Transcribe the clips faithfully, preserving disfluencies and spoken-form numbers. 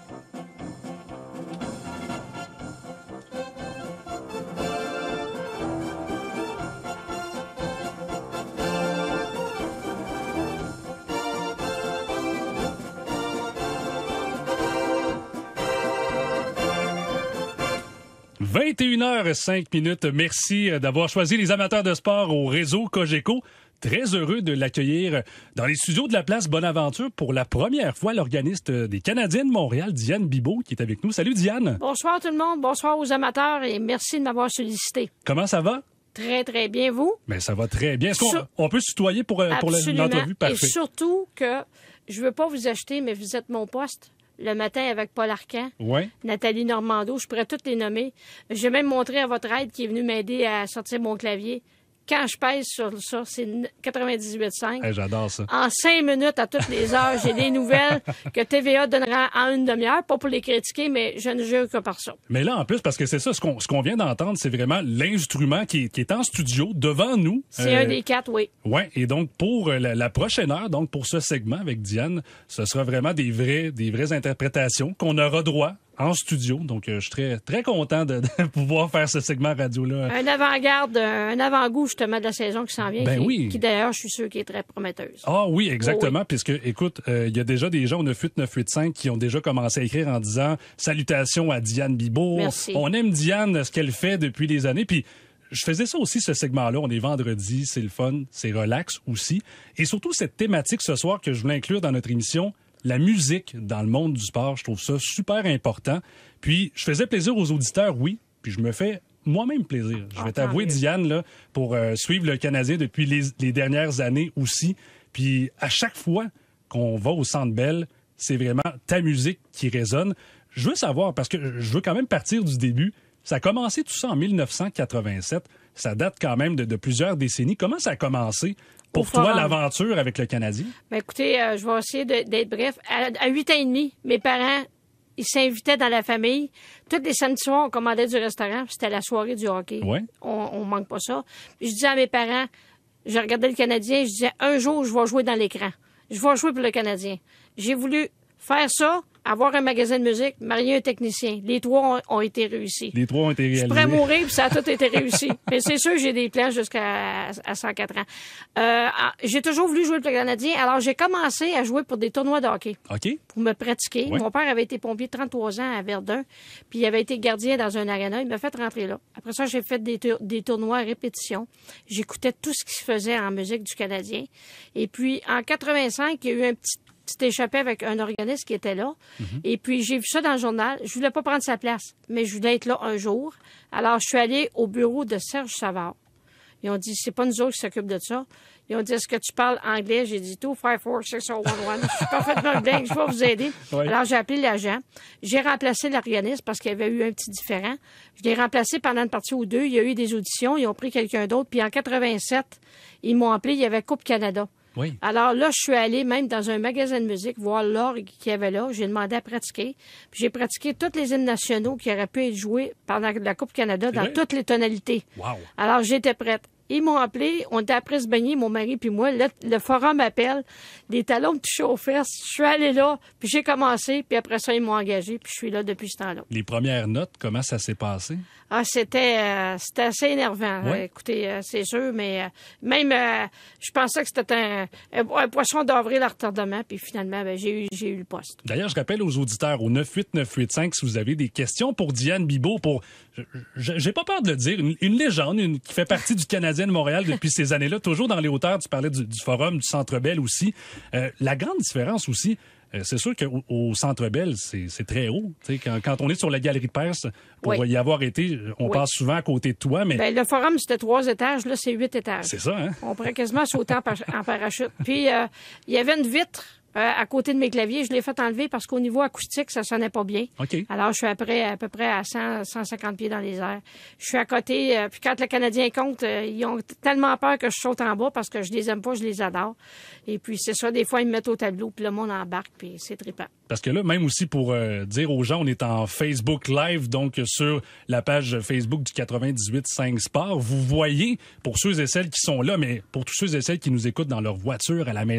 vingt et une heures cinq minutes. Merci d'avoir choisi les amateurs de sport au réseau Cogeco. Très heureux de l'accueillir dans les studios de la place Bonaventure pour la première fois, l'organiste des Canadiens de Montréal, Diane Bibeau, qui est avec nous. Salut Diane. Bonsoir tout le monde, bonsoir aux amateurs et merci de m'avoir sollicité. Comment ça va? Très, très bien, vous? Bien, ça va très bien. Est-ce qu'on Sur... on peut se tutoyer pour, pour l'entrevue? Parfait. Et surtout que je veux pas vous acheter, mais vous êtes mon poste. Le matin avec Paul Arcan, ouais. Nathalie Normando, je pourrais toutes les nommer. J'ai même montré à votre aide qui est venu m'aider à sortir mon clavier. Quand je pèse sur ça, c'est quatre-vingt-dix-huit virgule cinq. Hey, j'adore ça. En cinq minutes, à toutes les heures, j'ai des nouvelles que T V A donnera en une demi-heure. Pas pour les critiquer, mais je ne jure que par ça. Mais là, en plus, parce que c'est ça, ce qu'on, ce qu'on vient d'entendre, c'est vraiment l'instrument qui est, qui est en studio devant nous. C'est euh, un des quatre, oui. Oui, et donc pour la, la prochaine heure, donc pour ce segment avec Diane, ce sera vraiment des vrais, des vraies interprétations qu'on aura droit en studio. Donc, euh, je suis très, très content de, de pouvoir faire ce segment radio-là. Un avant-garde, un avant-goût, justement, de la saison qui s'en vient. Ben qui, oui. Qui, d'ailleurs, je suis sûr, qui est très prometteuse. Ah oui, exactement. Oh oui. Puisque, écoute, il euh, y a déjà des gens au neuf huit neuf huit cinq qui ont déjà commencé à écrire en disant « Salutations à Diane Bibeau. Merci. On aime Diane, ce qu'elle fait depuis des années. » Puis, je faisais ça aussi, ce segment-là. On est vendredi, c'est le fun, c'est relax aussi. Et surtout, cette thématique ce soir que je voulais inclure dans notre émission, la musique dans le monde du sport, je trouve ça super important. Puis, je faisais plaisir aux auditeurs, oui, puis je me fais moi-même plaisir. Je vais t'avouer, Diane, là, pour euh, suivre le Canadien depuis les, les dernières années aussi. Puis, à chaque fois qu'on va au Centre Bell, c'est vraiment ta musique qui résonne. Je veux savoir, parce que je veux quand même partir du début. Ça a commencé tout ça en mille neuf cent quatre-vingt-sept. Ça date quand même de, de plusieurs décennies. Comment ça a commencé pour Au toi, forum. l'aventure avec le Canadien? Ben écoutez, euh, je vais essayer de, d'être bref. À huit ans et demi, mes parents, ils s'invitaient dans la famille. Tous les samedis soirs, on commandait du restaurant. C'était la soirée du hockey. Ouais. On, on manque pas ça. Puis je disais à mes parents, je regardais le Canadien, je disais, un jour, je vais jouer dans l'écran. Je vais jouer pour le Canadien. J'ai voulu faire ça, avoir un magasin de musique, marier un technicien. Les trois ont, ont été réussis. Les trois ont été réalisés. Je pourrais mourir, puis ça a tout été réussi. Mais c'est sûr, j'ai des plans jusqu'à à cent quatre ans. Euh, j'ai toujours voulu jouer pour le Canadien, alors j'ai commencé à jouer pour des tournois de hockey. OK. Pour me pratiquer. Ouais. Mon père avait été pompier trente-trois ans à Verdun, puis il avait été gardien dans un aréna. Il m'a fait rentrer là. Après ça, j'ai fait des, tour- des tournois à répétition. J'écoutais tout ce qui se faisait en musique du Canadien. Et puis, en quatre-vingt-cinq, il y a eu un petit petit échappé avec un organisme qui était là. Mm-hmm. Et puis, j'ai vu ça dans le journal. Je voulais pas prendre sa place, mais je voulais être là un jour. Alors, je suis allée au bureau de Serge Savard. Ils ont dit, c'est pas nous autres qui s'occupent de ça. Ils ont dit, est-ce que tu parles anglais? J'ai dit, two five four six zero one one. Je suis parfaitement bilingue, je vais vous aider. Oui. Alors, j'ai appelé l'agent. J'ai remplacé l'organisme parce qu'il y avait eu un petit différend. Je l'ai remplacé pendant une partie ou deux. Il y a eu des auditions. Ils ont pris quelqu'un d'autre. Puis en quatre-vingt-sept, ils m'ont appelé. Il y avait Coupe Canada. Oui. Alors là, je suis allée même dans un magasin de musique voir l'orgue qu'il y avait là. J'ai demandé à pratiquer. Puis j'ai pratiqué tous les hymnes nationaux qui auraient pu être joués pendant la Coupe Canada C'est dans vrai? toutes les tonalités. Wow. Alors j'étais prête. Ils m'ont appelé, on était après se baigner, mon mari puis moi. Le, le forum m'appelle, des talons de toucher aux fesses. Je suis allée là, puis j'ai commencé, puis après ça, ils m'ont engagé, puis je suis là depuis ce temps-là. Les premières notes, comment ça s'est passé? Ah, c'était euh, c'était assez énervant. Ouais. Euh, écoutez, euh, c'est sûr, mais euh, même, euh, je pensais que c'était un, un, un poisson d'avril à retardement, puis finalement, ben, j'ai eu j'ai eu le poste. D'ailleurs, je rappelle aux auditeurs au neuf huit neuf huit cinq si vous avez des questions pour Diane Bibeau, pour, je, je, j'ai pas peur de le dire, une, une légende une, qui fait partie du Canadien de Montréal depuis ces années-là, toujours dans les hauteurs. Tu parlais du, du Forum, du Centre Bell aussi. Euh, la grande différence aussi, Euh, c'est sûr qu'au au Centre Bell, c'est, c'est très haut. Quand, quand on est sur la galerie de Perse, pour oui. y avoir été, on oui. passe souvent à côté de toi. Mais ben, le forum, c'était trois étages. Là, c'est huit étages. C'est ça, hein? On pourrait quasiment sauter en, par- en parachute. Puis, euh, il y avait une vitre euh, à côté de mes claviers. Je l'ai fait enlever parce qu'au niveau acoustique, ça sonnait pas bien. OK. Alors, je suis après, à peu près à cent, cent cinquante pieds dans les airs. Je suis à côté. Euh, puis quand le Canadien compte, euh, ils ont tellement peur que je saute en bas parce que je les aime pas, je les adore. Et puis, c'est ça. Des fois, ils me mettent au tableau, puis le monde embarque, puis c'est trippant. Parce que là, même aussi pour euh, dire aux gens, on est en Facebook Live, donc sur la page Facebook du quatre-vingt-dix-huit cinq Sport. Vous voyez, pour ceux et celles qui sont là, mais pour tous ceux et celles qui nous écoutent dans leur voiture, à la maison,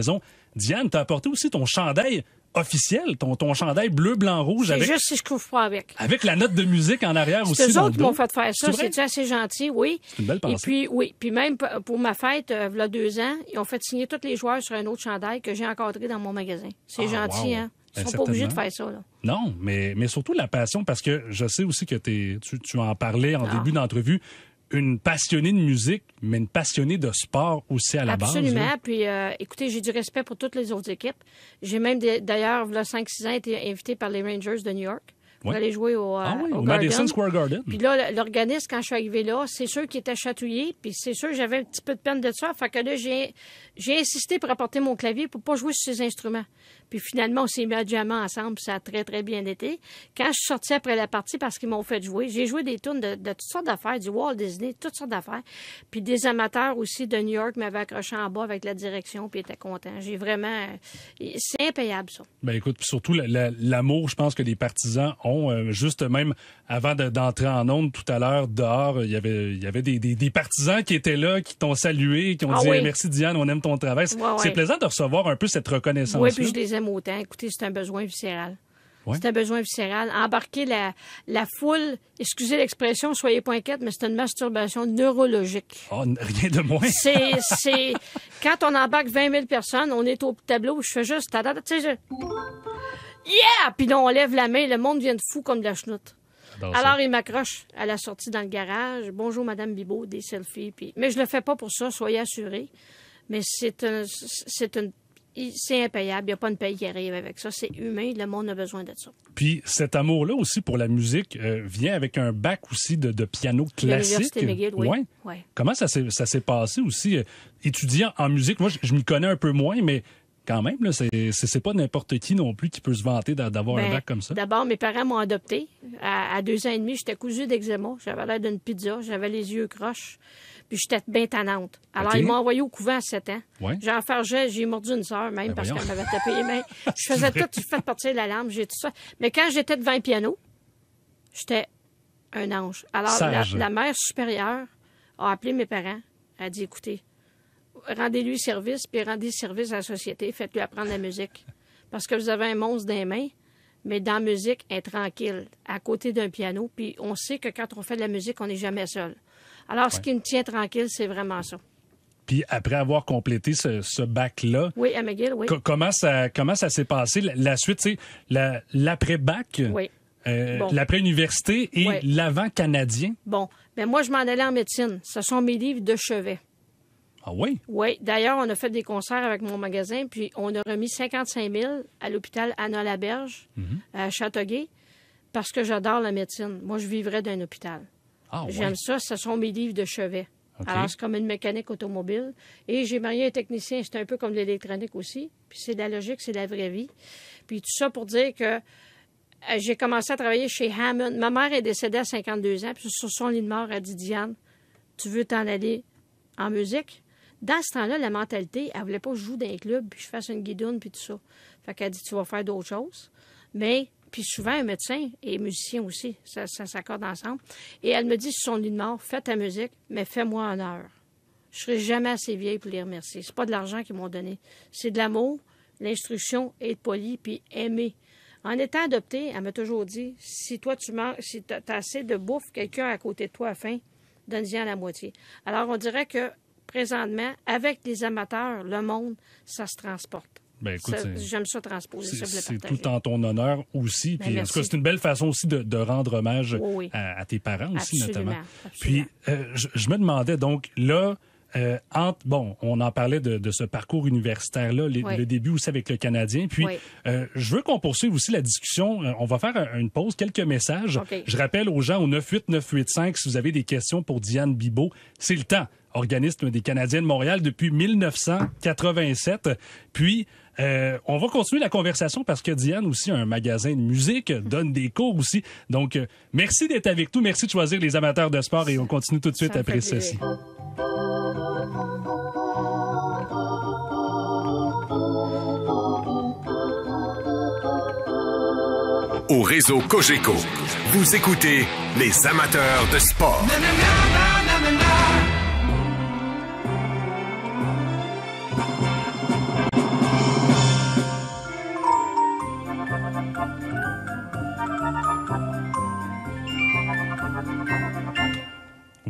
Diane, t'as apporté aussi ton chandail officiel, ton, ton chandail bleu, blanc, rouge. C'est avec, juste si je couvre pas avec. Avec la note de musique en arrière aussi. C'est eux dans autres le qui m'ont dos. fait faire ça. C'est C'est assez gentil, oui. C'est une belle pensée. Et puis, oui. Puis même p- pour ma fête, euh, il y a deux ans, ils ont fait signer tous les joueurs sur un autre chandail que j'ai encadré dans mon magasin. C'est Ah, gentil, wow. hein? Ils Ben, sont pas obligés de certainement. faire ça, là. Non, mais, mais surtout la passion, parce que je sais aussi que t'es, tu, tu en parlais en Ah. début d'entrevue, une passionnée de musique, mais une passionnée de sport aussi à la base. Absolument. là. Puis, euh, écoutez, j'ai du respect pour toutes les autres équipes. J'ai même, des- d'ailleurs, il y a cinq six ans, été invité par les Rangers de New York pour Ouais. aller jouer au, euh, Ah oui, au au Garden. Madison Square Garden. Puis là, l'organisme, quand je suis arrivée là, c'est sûr qu'il était chatouillé, puis c'est sûr que j'avais un petit peu de peine de ça. Fait que là, j'ai, j'ai insisté pour apporter mon clavier pour pas jouer sur ces instruments. Puis finalement, on s'est mis à jammer ensemble, puis ça a très, très bien été. Quand je suis sortie après la partie, parce qu'ils m'ont fait jouer, j'ai joué des tunes de, de toutes sortes d'affaires, du Walt Disney, toutes sortes d'affaires. Puis des amateurs aussi de New York m'avaient accroché en bas avec la direction, puis étaient contents. J'ai vraiment... C'est impayable, ça. Ben écoute, puis surtout la- la- l'amour, je pense que les partisans ont, euh, juste même avant de- d'entrer en onde tout à l'heure, dehors, il y avait, il y avait des, des, des partisans qui étaient là, qui t'ont salué, qui ont Ah dit oui. Hey, merci Diane, on aime ton travail. C'est Ouais, ouais. c'est plaisant de recevoir un peu cette reconnaissance. Oui, puis je les aime autant. Écoutez, c'est un besoin viscéral. Ouais. C'est un besoin viscéral. Embarquer la, la foule, excusez l'expression, soyez pas inquiète, mais c'est une masturbation neurologique. Oh, rien de moins. C'est, c'est, quand on embarque vingt mille personnes, on est au tableau, je fais juste, tada, tu sais, je... Yeah! Puis là, on lève la main, le monde vient de fou comme de la chenoute. J'adore ça. Alors, il m'accroche à la sortie dans le garage. Bonjour, Madame Bibeau, des selfies. Puis... Mais je le fais pas pour ça, soyez assurés. Mais c'est un, c'est une, c'est impayable. Il n'y a pas une paye qui arrive avec ça. C'est humain. Le monde a besoin de ça. Puis cet amour-là aussi pour la musique euh, vient avec un bac aussi de, de piano classique. L'Université McGill, oui. Ouais. Ouais. Comment ça s'est, ça s'est passé aussi, euh, étudiant en musique? Moi, je, je m'y connais un peu moins, mais quand même, là, c'est, c'est, c'est pas n'importe qui non plus qui peut se vanter d'a- d'avoir Ben, un bac comme ça. D'abord, mes parents m'ont adopté. À, à deux ans et demi, j'étais cousue d'eczéma. J'avais l'air d'une pizza. J'avais les yeux croches. Puis j'étais bien tannante. Alors, OK. ils m'ont envoyé au couvent à sept ans. Ouais. J'en fargeais, j'ai mordu une sœur, même, Ben parce voyons. qu'elle m'avait tapé les mains. Je faisais tout, je fais partir la lampe, j'ai tout ça. Mais quand j'étais devant un piano, j'étais un ange. Alors, la, Sage. la mère supérieure a appelé mes parents. Elle a dit, écoutez, rendez-lui service, puis rendez service à la société. Faites-lui apprendre la musique. Parce que vous avez un monstre dans les mains, mais dans la musique, elle est tranquille, à côté d'un piano. Puis on sait que quand on fait de la musique, on n'est jamais seul. Alors, ce qui me tient tranquille, c'est vraiment ça. Puis après avoir complété ce, ce bac-là, Oui, à McGill, oui. co- comment ça, comment ça s'est passé? La, la suite, tu sais, la- l'après-bac, Oui. euh, Bon. l'après-université et Oui. l'avant-canadien. Bon, ben moi, je m'en allais en médecine. Ce sont mes livres de chevet. Ah oui? Oui, d'ailleurs, on a fait des concerts avec mon magasin, puis on a remis cinquante-cinq mille à l'hôpital Anna-Laberge, à Châteauguay, parce que j'adore la médecine. Moi, je vivrais d'un hôpital. Ah oui. J'aime ça, ce sont mes livres de chevet. OK. Alors, c'est comme une mécanique automobile. Et j'ai marié un technicien, c'est un peu comme l'électronique aussi. Puis c'est de la logique, c'est de la vraie vie. Puis tout ça pour dire que euh, j'ai commencé à travailler chez Hammond. Ma mère est décédée à cinquante-deux ans, puis sur son lit de mort, elle dit, Diane, tu veux t'en aller en musique? Dans ce temps-là, la mentalité, elle voulait pas que je joue dans un club, puis je fasse une guidoune, puis tout ça. Fait qu'elle dit, tu vas faire d'autres choses. Mais, puis souvent, un médecin et musicien aussi, ça, ça s'accorde ensemble. Et elle me dit sur son lit de mort, fais ta musique, mais fais-moi honneur. Je serai jamais assez vieille pour les remercier. C'est pas de l'argent qu'ils m'ont donné. C'est de l'amour, l'instruction, être poli, puis aimer. En étant adoptée, elle m'a toujours dit, si toi, tu manges, si t'as as assez de bouffe, quelqu'un à côté de toi a faim, donne-y à la moitié. Alors, on dirait que, présentement, avec les amateurs, le monde, ça se transporte. Ben, écoute, Ça- c'est- J'aime ça transposer, C'est ça, je le c'est partager. tout en ton honneur aussi. Ben, Puis, en tout merci. cas, c'est une belle façon aussi de, de rendre hommage Oui, oui. à, à tes parents aussi, Absolument, notamment. absolument. Puis, euh, je, je me demandais donc, là, euh, entre, bon, on en parlait de, de ce parcours universitaire-là, les- Oui. le début aussi avec le Canadien. Puis, Oui. euh, je veux qu'on poursuive aussi la discussion. Euh, on va faire un- une pause, quelques messages. OK. Je rappelle aux gens au neuf huit neuf huit cinq, si vous avez des questions pour Diane Bibeau, c'est le temps. Organisme des Canadiens de Montréal depuis mille neuf cent quatre-vingt-sept. Puis, euh, on va continuer la conversation parce que Diane aussi a un magasin de musique, donne des cours aussi. Donc, euh, merci d'être avec nous. Merci de choisir les amateurs de sport et on continue tout de suite Ça me après fait ceci. plaisir. Au réseau Cogeco, vous écoutez les amateurs de sport.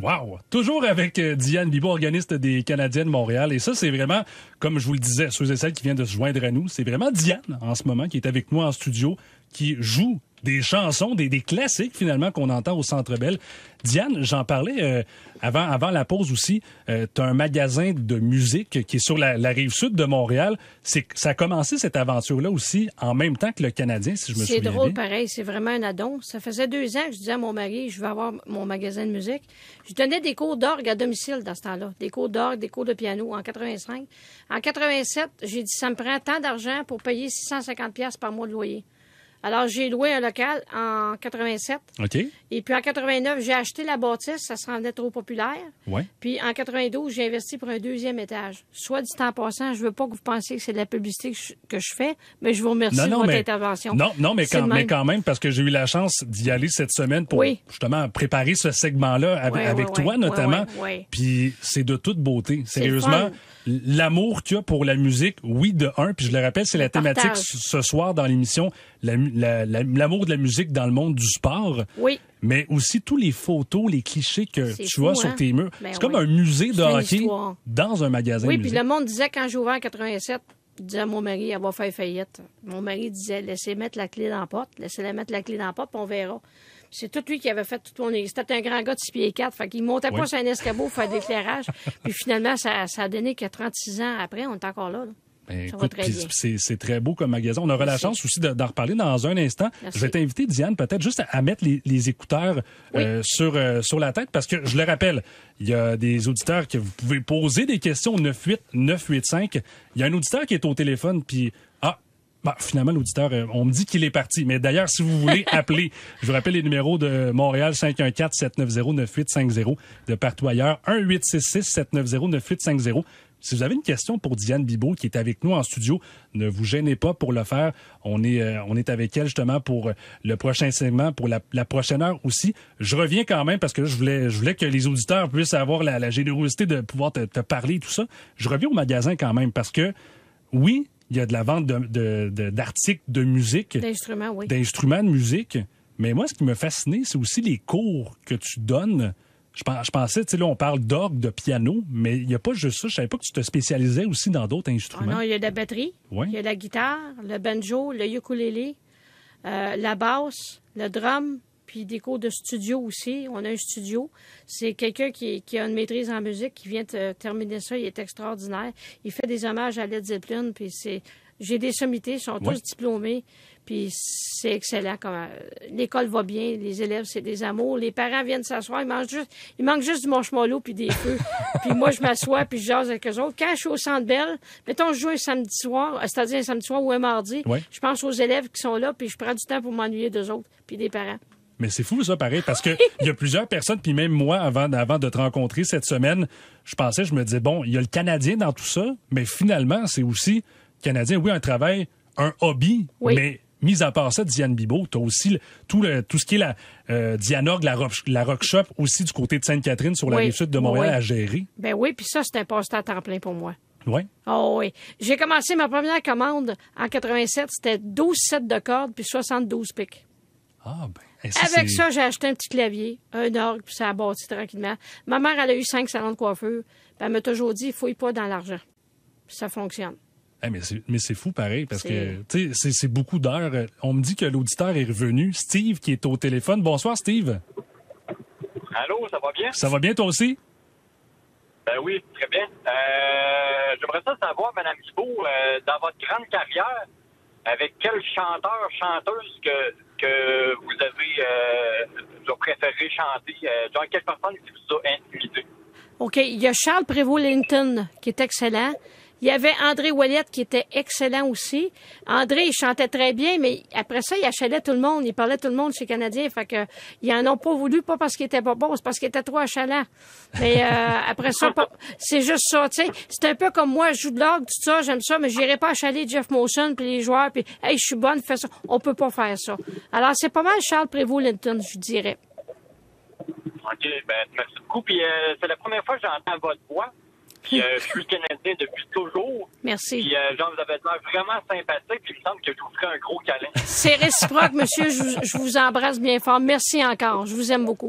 Wow! Toujours avec euh, Diane Bibeau, organiste des Canadiens de Montréal. Et ça, c'est vraiment, comme je vous le disais, ceux et celles qui viennent de se joindre à nous, c'est vraiment Diane, en ce moment, qui est avec nous en studio, qui joue des chansons, des, des classiques, finalement, qu'on entend au Centre Bell. Diane, j'en parlais euh, avant, avant la pause aussi. Euh, tu as un magasin de musique qui est sur la, la rive sud de Montréal. C'est, ça a commencé, cette aventure-là aussi, en même temps que le Canadien, si je me souviens bien. C'est drôle, pareil. C'est vraiment un addon. Ça faisait deux ans que je disais à mon mari, je vais avoir mon magasin de musique. Je donnais des cours d'orgue à domicile dans ce temps-là. Des cours d'orgue, des cours de piano en quatre-vingt-cinq. En quatre-vingt-sept, j'ai dit, ça me prend tant d'argent pour payer six cent cinquante dollars par mois de loyer. Alors, j'ai loué un local en quatre-vingt-sept. OK. Et puis, en quatre-vingt-neuf, j'ai acheté la bâtisse. Ça se rendait trop populaire. Ouais. Puis, en quatre-vingt-douze, j'ai investi pour un deuxième étage. Soit dit en passant, je veux pas que vous pensiez que c'est de la publicité que je, que je fais, mais je vous remercie non, non, de votre mais, intervention. Non, non, mais quand, même. mais quand même, parce que j'ai eu la chance d'y aller cette semaine pour oui. justement préparer ce segment-là avec, oui, avec oui, toi, oui, notamment. Oui, oui, oui. Puis, c'est de toute beauté. C'est Sérieusement. L'amour qu'il y a pour la musique, oui, de un, puis je le rappelle, c'est le la thématique partage. ce soir dans l'émission, la, la, la, l'amour de la musique dans le monde du sport. Oui. Mais aussi tous les photos, les clichés que c'est tu fou, vois hein? sur tes murs. Ben c'est comme oui. un musée de c'est hockey dans un magasin oui, de musique. Oui, puis le monde disait, quand j'ai ouvert en quatre-vingt-sept, je disais à mon mari, elle va faire faillite. Mon mari disait, laissez mettre la clé dans la porte, laissez-la mettre la clé dans la porte, puis on verra. C'est tout lui qui avait fait tout mon... C'était un grand gars de six pieds quatre, fait qu'il montait oui. pas sur un escabeau pour faire de l'éclairage. Puis finalement, ça, ça a donné que trente-six ans après, on est encore là. là. Ben, ça écoute, va très bien. C'est, c'est très beau comme magasin. On aura Merci. la chance aussi de, d'en reparler dans un instant. Merci. Je vais t'inviter, Diane, peut-être juste à, à mettre les, les écouteurs oui. euh, sur, euh, sur la tête, parce que, je le rappelle, il y a des auditeurs que vous pouvez poser des questions au neuf huit neuf huit cinq. Il y a un auditeur qui est au téléphone, puis... Ah, bah, finalement, l'auditeur, euh, on me dit qu'il est parti. Mais d'ailleurs, si vous voulez appeler, je vous rappelle les numéros de Montréal, cinq un quatre sept neuf zéro neuf huit cinq zéro, de partout ailleurs, un huit six six sept neuf zéro neuf huit cinq zéro. Si vous avez une question pour Diane Bibeau, qui est avec nous en studio, ne vous gênez pas pour le faire. On est, euh, on est avec elle justement pour le prochain segment, pour la, la prochaine heure aussi. Je reviens quand même parce que là, je voulais, je voulais que les auditeurs puissent avoir la, la générosité de pouvoir te, te parler et tout ça. Je reviens au magasin quand même parce que, oui, il y a de la vente de, de, de, d'articles de musique. D'instruments, oui. D'instruments de musique. Mais moi, ce qui me fascinait, c'est aussi les cours que tu donnes. Je, je pensais, tu sais, là, on parle d'orgue, de piano, mais il n'y a pas juste ça. Je savais pas que tu te spécialisais aussi dans d'autres instruments. Oh non, il y a de la batterie, ouais. il y a la guitare, le banjo, le ukulélé, euh, la basse, le drum, puis des cours de studio aussi. On a un studio. C'est quelqu'un qui, qui a une maîtrise en musique, qui vient de terminer ça. Il est extraordinaire. Il fait des hommages à Led Zeppelin, puis c'est... J'ai des sommités, ils sont tous ouais. diplômés, puis c'est excellent. Comme, l'école va bien, les élèves, c'est des amours. Les parents viennent s'asseoir, ils mangent juste, il manque juste du marshmallow puis des feux. Puis moi, je m'assois, puis je jase avec eux autres. Quand je suis au Centre Bell, mettons, je joue un samedi soir, c'est-à-dire un samedi soir ou un mardi, ouais. je pense aux élèves qui sont là, puis je prends du temps pour m'ennuyer d'eux autres, puis des parents. Mais c'est fou, ça, pareil, parce que il y a plusieurs personnes, puis même moi, avant, avant de te rencontrer cette semaine, je pensais, je me disais, bon, il y a le Canadien dans tout ça, mais finalement, c'est aussi... Canadien, oui, un travail, un hobby, oui. mais mis à part ça, Diane Bibeau, tu as aussi le, tout, le, tout ce qui est la euh, Dianorgue, la, rock, la Rock Shop, aussi du côté de Sainte-Catherine, sur la oui. rive sud de Montréal, oui. à gérer. Ben oui, puis ça, c'est un passe-temps à temps plein pour moi. Oui? Oh oui. J'ai commencé ma première commande en quatre-vingt-sept, c'était douze sets de cordes puis soixante-douze pics. Ah, ben... Ça, Avec c'est... ça, j'ai acheté un petit clavier, un orgue, puis ça a bâti tranquillement. Ma mère, elle a eu cinq salons de coiffure, puis elle m'a toujours dit, fouille pas dans l'argent. Puis ça fonctionne. Hey, mais, c'est, mais c'est fou pareil, parce c'est... que tu sais, c'est, c'est beaucoup d'heures. On me dit que l'auditeur est revenu. Steve qui est au téléphone. Bonsoir, Steve. Allô, ça va bien? Ça va bien, toi aussi? Ben oui, très bien. Euh, j'aimerais ça savoir, Mme Bibeau, euh, dans votre grande carrière, avec quel chanteur, chanteuse que, que vous avez euh, préféré chanter? Euh, genre, quelle personne qui vous a intimidé? OK. Il y a Charles Prévost-Linton, qui est excellent. Il y avait André Ouellette qui était excellent aussi. André, il chantait très bien, mais après ça, il achalait tout le monde. Il parlait tout le monde chez Canadien. Fait que, ils en ont pas voulu, pas parce qu'il était pas bon, c'est parce qu'il était trop achalant. Mais, euh, après ça, pas, c'est juste ça, tu sais. C'est un peu comme moi, je joue de l'orgue, tout ça, j'aime ça, mais j'irai pas achaler Jeff Mawson puis les joueurs puis, hey, je suis bonne, fais ça. On peut pas faire ça. Alors, c'est pas mal Charles Prévost-Linton, je dirais. OK, ben, merci beaucoup. Puis, euh, c'est la première fois que j'entends votre voix. Puis, euh, je suis Canadien depuis toujours. Merci. Puis, euh, genre, vous avez l'air vraiment sympathique. Puis, il me semble que je vous ferai un gros câlin. C'est réciproque, monsieur. Je vous, je vous embrasse bien fort. Merci encore. Je vous aime beaucoup.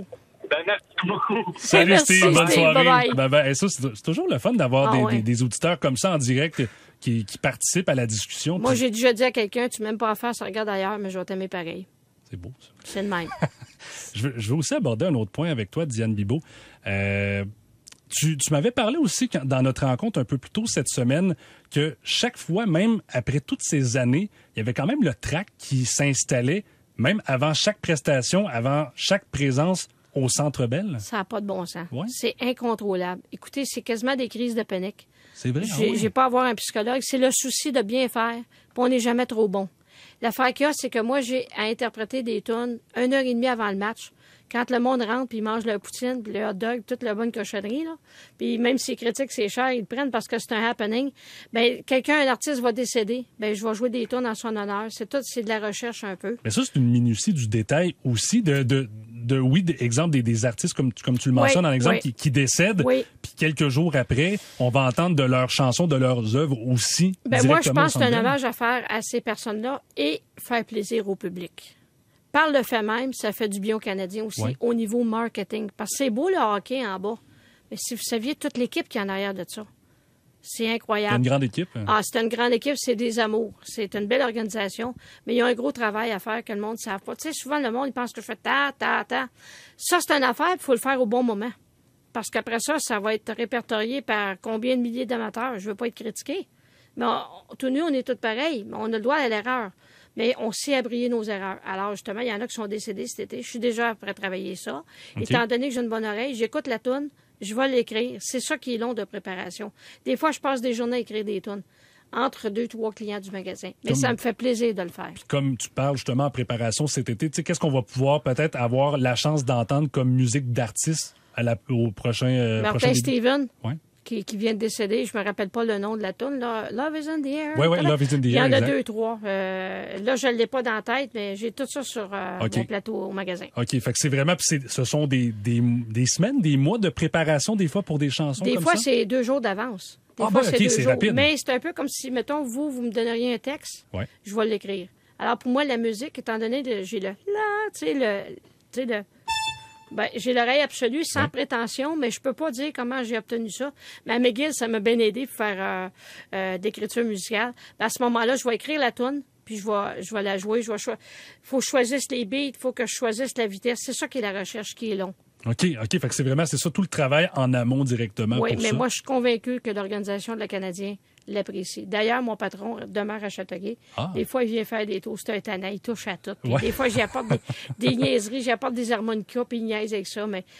Ben, merci beaucoup. Salut Merci, Steve, bonne Steve. soirée. Bye-bye. Ben, ben, ça, c'est, c'est toujours le fun d'avoir Ah des, ouais. des, des auditeurs comme ça en direct qui, qui participent à la discussion. Moi, Puis j'ai déjà dit à quelqu'un, tu m'aimes pas en face, regarde ailleurs, mais je vais t'aimer pareil. c'est beau, ça. C'est le même. Je veux, je veux aussi aborder un autre point avec toi, Diane Bibeau. Euh, tu, tu m'avais parlé aussi quand- dans notre rencontre un peu plus tôt cette semaine que chaque fois, même après toutes ces années, il y avait quand même le track qui s'installait, même avant chaque prestation, avant chaque présence au Centre Bell. Ça n'a pas de bon sens. Ouais. C'est incontrôlable. Écoutez, c'est quasiment des crises de panique. C'est vrai? ah J'ai oui. j'ai pas à voir un psychologue. C'est le souci de bien faire, puis on n'est jamais trop bon. L'affaire qu'il y a, c'est que moi, j'ai à interpréter des tunes une heure et demie avant le match. Quand le monde rentre, puis ils mangent leur poutine, puis le hot dog, toute la bonne cochonnerie, là. Puis même s'ils critiquent c'est cher, ils le prennent parce que c'est un happening. Ben quelqu'un, un artiste va décéder. Ben je vais jouer des tunes en son honneur. C'est tout, c'est de la recherche un peu. Mais ça, c'est une minutie du détail aussi de, de, de oui, des- exemple des, des artistes comme, tu- comme tu le mentionnes, Oui, en exemple, oui. qui, qui décèdent. Oui. Puis quelques jours après, on va entendre de leurs chansons, de leurs œuvres aussi. Ben moi, je directement pense au que c'est un Centre Bell. hommage à faire à ces personnes-là et faire plaisir au public. Par le fait même, ça fait du bien aux Canadiens aussi Ouais. au niveau marketing. Parce que c'est beau le hockey en bas. Mais si vous saviez toute l'équipe qui est en arrière de ça, c'est Il y a incroyable. une grande équipe. hein. Ah, c'est une grande équipe, c'est des amours. C'est une belle organisation, mais il y a un gros travail à faire que le monde ne savent pas. Tu sais, souvent, le monde, il pense que je fais ta, ta, ta. Ça, c'est une affaire, il faut le faire au bon moment. Parce qu'après ça, ça va être répertorié par combien de milliers d'amateurs. Je veux pas être critiqué. Mais on- tout nu, on est tous pareils. On a le droit à l'erreur. Mais on sait abrier nos erreurs. Alors, justement, il y en a qui sont décédés cet été. Je suis déjà prêt à travailler ça. OK. Étant donné que j'ai une bonne oreille, j'écoute la toune, je vais l'écrire. C'est ça qui est long de préparation. Des fois, je passe des journées à écrire des tunes entre deux, trois clients du magasin. Mais Comme- ça me fait plaisir de le faire. Comme tu parles justement en préparation cet été, tu sais, qu'est-ce qu'on va pouvoir peut-être avoir la chance d'entendre comme musique d'artiste à la, au prochain, euh, prochain Martin début? Steven, Ouais. qui, qui vient de décéder, je me rappelle pas le nom de la toune, là. Love is in the air. Ouais, ouais, Love is in the Il y air, en a exact. deux, trois. Euh, là, je ne l'ai pas dans la tête, mais j'ai tout ça sur euh, OK. mon plateau au magasin. OK, fait que c'est vraiment, puis c'est- ce sont des, des, des semaines, des mois de préparation des fois pour des chansons Des comme fois, ça? c'est deux jours d'avance. Des Ah, fois, ben, c'est OK, deux c'est jours. rapide. Mais c'est un peu comme si, mettons, vous, vous me donneriez un texte, Ouais. je vais l'écrire. Alors, pour moi, la musique, étant donné que j'ai le là, tu sais, le. Tu sais, le. Ben, j'ai l'oreille absolue, sans Ouais. prétention, mais je peux pas dire comment j'ai obtenu ça. Mais à McGill, ça m'a bien aidé pour faire euh, euh, d'écriture musicale. Ben, à ce moment-là, je vais écrire la tune, puis je vais, je vais la jouer. Je vais cho- faut que je choisisse les beats, il faut que je choisisse la vitesse. C'est ça qui est la recherche qui est long. OK, OK, fait que c'est vraiment, c'est ça tout le travail en amont directement Oui, pour mais ça. moi, je suis convaincue que l'organisation de la Canadien l'apprécie. D'ailleurs, mon patron demeure à Châteauguay. Ah. Des fois, il vient faire des toasts, c'est un tannant, il touche à tout. Puis Ouais. Des fois, j'y apporte des, des niaiseries, j'y apporte des harmonicas, puis il niaise avec ça, mais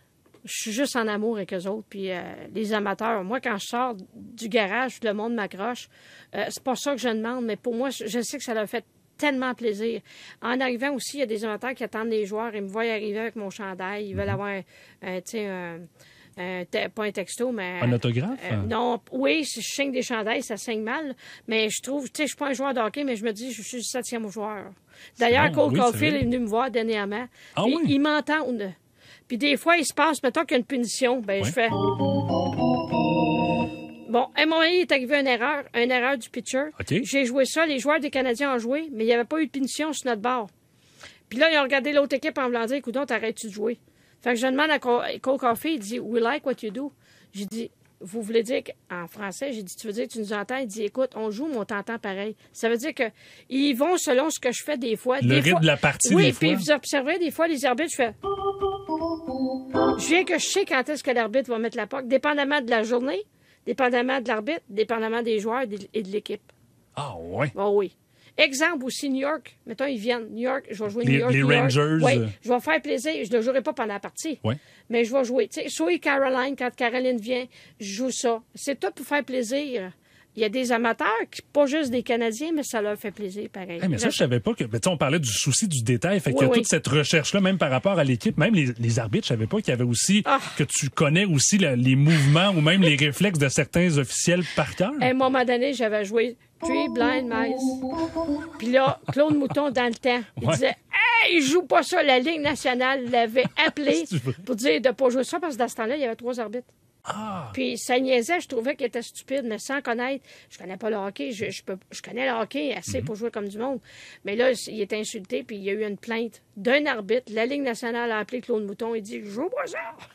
je suis juste en amour avec eux autres. Puis euh, les amateurs, moi, quand je sors du garage, le monde m'accroche. Euh, c'est pas ça que je demande, mais pour moi, je, je sais que ça leur fait tellement plaisir. En arrivant aussi, il y a des amateurs qui attendent les joueurs. Ils me voient arriver avec mon chandail. Ils veulent avoir un, un, tu sais, un, un te- pas un texto, mais... Un autographe? Euh, non, oui, si je saigne des chandails, ça saigne mal. Mais je trouve, tu sais, je suis pas un joueur de hockey, mais je me dis, je suis le septième joueur. D'ailleurs, bon, Cole oui, c'est Caulfield vrai. est venu me voir dernièrement. Ah Puis oui? ils m'entendent. Puis des fois, il se passe, mettons qu'il y a une punition, ben Ouais. je fais... Bon, à un moment donné, il est arrivé une erreur, une erreur du pitcher. OK. J'ai joué ça, les joueurs des Canadiens ont joué, mais il n'y avait pas eu de punition sur notre bord. Puis là, ils ont regardé l'autre équipe en voulant dire, écoute, t'arrêtes-tu de jouer? Fait que je demande à Cole Cole Caulfield, il dit, we like what you do. J'ai dit, vous voulez dire qu'en français, j'ai dit, tu veux dire que tu nous entends? Il dit, écoute, on joue, mais on t'entend pareil. Ça veut dire que ils vont selon ce que je fais des fois. Le des rythme fois- de la partie, oui, des puis fois. vous observez, des fois, les arbitres, je fais... Je viens que je sais quand est-ce que l'arbitre va mettre la puck, dépendamment de la journée, dépendamment de l'arbitre, dépendamment des joueurs et de l'équipe. Ah, ouais. Oh oui. Exemple aussi, New York. Mettons, ils viennent. New York, je vais jouer Les- New York. les New York. Rangers. Oui, je vais faire plaisir. Je ne le jouerai pas pendant la partie. Ouais. Mais je vais jouer. Tu sais, soit Caroline, quand Caroline vient, je joue ça. C'est tout pour faire plaisir. Il y a des amateurs, qui pas juste des Canadiens, mais ça leur fait plaisir, pareil. Hey, mais ça, je savais pas que. Ben, tu sais, on parlait du souci du détail. Fait qu'il y a Oui, oui. toute cette recherche-là, même par rapport à l'équipe, même les, les arbitres, je savais pas qu'il y avait aussi. Ah. Que tu connais aussi la- les mouvements ou même les réflexes de certains officiels par cœur. À un moment donné, j'avais joué Three Blind Mice. Puis là, Claude Mouton, dans le temps, il Ouais. disait « Hey, joue pas ça! » La Ligue nationale l'avait appelé C'est vrai. pour dire de pas jouer ça, parce que dans ce temps-là, il y avait trois arbitres. Ah! Puis ça niaisait, je trouvais qu'il était stupide, mais sans connaître. Je connais pas le hockey, je, je, peux, je connais le hockey assez mm-hmm. pour jouer comme du monde. Mais là, il était insulté, puis il y a eu une plainte d'un arbitre. La Ligue nationale a appelé Claude Mouton et dit « Joue pas ça! »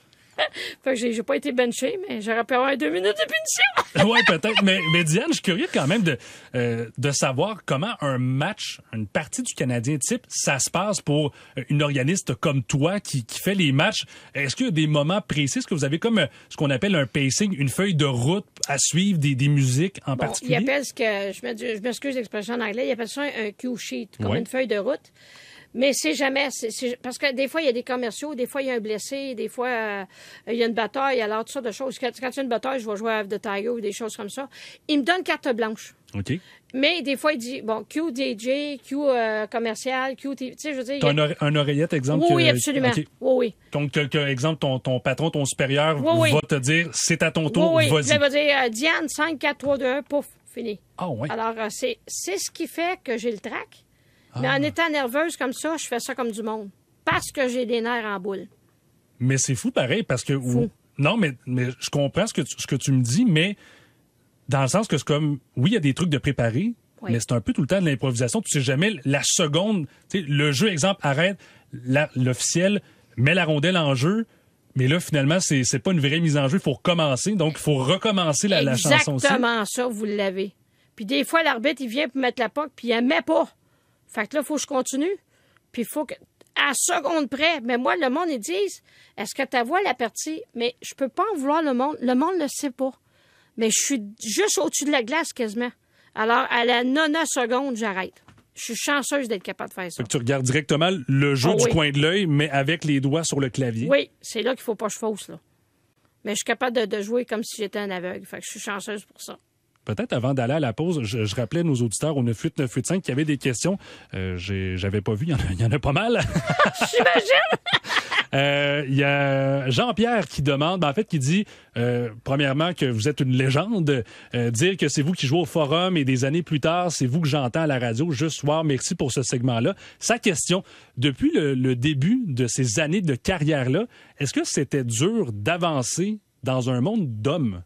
Fait que j'ai, j'ai pas été benché, mais j'aurais pu avoir deux minutes de punition. Oui, peut-être. Mais, mais Diane, je suis curieux quand même de, euh, de savoir comment un match, une partie du Canadien type, ça se passe pour une organiste comme toi qui, qui fait les matchs. Est-ce qu'il y a des moments précis? Est-ce que vous avez comme euh, ce qu'on appelle un pacing, une feuille de route à suivre, des, des musiques en bon, particulier? Il appelle ce que, je, me, je m'excuse l'expression en anglais, il appelle ça un, un cue sheet, comme ouais. une feuille de route. Mais c'est jamais... C'est, c'est, parce que des fois, il y a des commerciaux, des fois, il y a un blessé, des fois, euh, il y a une bataille, alors toutes sortes de choses. Quand, quand il y a une bataille, je vais jouer à The Tiger ou des choses comme ça. Il me donne carte blanche. OK. Mais des fois, il dit, bon, Q D J, Q euh, commercial, Q T V. Tu sais, je veux dire... T'as a... un, ore- un oreillette, exemple? Oui, que... absolument. Okay. Oui, oui. Donc, que, que, exemple, ton, ton patron, ton supérieur oui, va oui. te dire, c'est à ton tour, oui, oui. vas-y. Il va dire, euh, Diane, cinq, quatre, trois, deux, un, pouf, fini. Ah, oui. Alors, euh, c'est, c'est ce qui fait que j'ai le trac. Mais en étant nerveuse comme ça, je fais ça comme du monde. Parce que j'ai des nerfs en boule. Mais c'est fou pareil, parce que... Fou. Non, mais, mais je comprends ce que, tu, ce que tu me dis, mais dans le sens que c'est comme... Oui, il y a des trucs de préparer, oui. mais c'est un peu tout le temps de l'improvisation. Tu sais jamais la seconde... Tu sais, le jeu, exemple, arrête, la, l'officiel met la rondelle en jeu, mais là, finalement, c'est, c'est pas une vraie mise en jeu. Il faut recommencer, donc il faut recommencer la, la chanson aussi. Exactement ça, vous l'avez. Puis des fois, l'arbitre, il vient pour mettre la puck, puis il ne met pas. Fait que là, il faut que je continue. Puis il faut que, à seconde près, mais moi, le monde, ils disent, est-ce que tu vois la partie? Mais je peux pas en vouloir le monde. Le monde ne le sait pas. Mais je suis juste au-dessus de la glace quasiment. Alors, à la nanoseconde, j'arrête. Je suis chanceuse d'être capable de faire ça. Fait que tu regardes directement le jeu oh, du oui. coin de l'œil, mais avec les doigts sur le clavier. Oui, c'est là qu'il faut pas que je fausse, là. Mais je suis capable de, de jouer comme si j'étais un aveugle. Fait que je suis chanceuse pour ça. Peut-être avant d'aller à la pause, je, je rappelais nos auditeurs au neuf huit neuf huit cinq qu'il y avait des questions. Euh, j'ai, j'avais pas vu, il y en a, il y en a pas mal. J'imagine! Euh, il y a Jean-Pierre qui demande, ben en fait, qui dit, euh, premièrement, que vous êtes une légende. Euh, dire que c'est vous qui jouez au forum et des années plus tard, c'est vous que j'entends à la radio. Juste soir, merci pour ce segment-là. Sa question, depuis le, le début de ces années de carrière-là, est-ce que c'était dur d'avancer dans un monde d'hommes?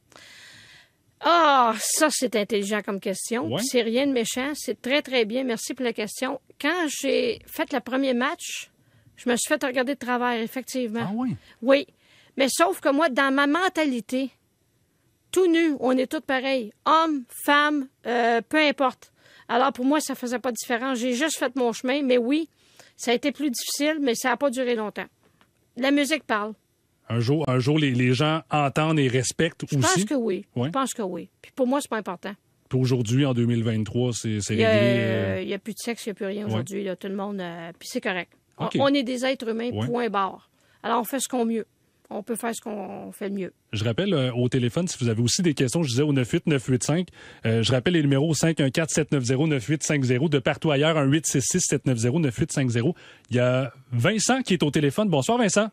Ah, oh, ça, c'est intelligent comme question. Ouais. C'est rien de méchant. C'est très, très bien. Merci pour la question. Quand j'ai fait le premier match, je me suis fait regarder de travers, effectivement. Ah oui? Oui. Mais sauf que moi, dans ma mentalité, tout nu, on est tous pareils. Hommes, femmes, euh, peu importe. Alors, pour moi, ça faisait pas de différence. J'ai juste fait mon chemin. Mais oui, ça a été plus difficile, mais ça n'a pas duré longtemps. La musique parle. Un jour, un jour les, les gens entendent et respectent je aussi? Je pense que oui. Ouais. Je pense que oui. Puis pour moi, c'est pas important. Puis aujourd'hui, en deux mille vingt-trois, c'est, c'est réglé? Il Il n'y a, euh... a plus de sexe, il n'y a plus rien aujourd'hui. Ouais. Là, tout le monde... Euh... Puis c'est correct. Okay. On, on est des êtres humains, ouais. point barre. Alors, on fait ce qu'on mieux. On peut faire ce qu'on fait le mieux. Je rappelle euh, au téléphone, si vous avez aussi des questions, je disais au neuf huit neuf huit cinq. Euh, je rappelle les numéros cinq un quatre sept neuf zéro neuf huit cinq zéro. De partout ailleurs, un huit six six sept neuf zéro neuf huit cinq zéro. Il y a Vincent qui est au téléphone. Bonsoir, Vincent.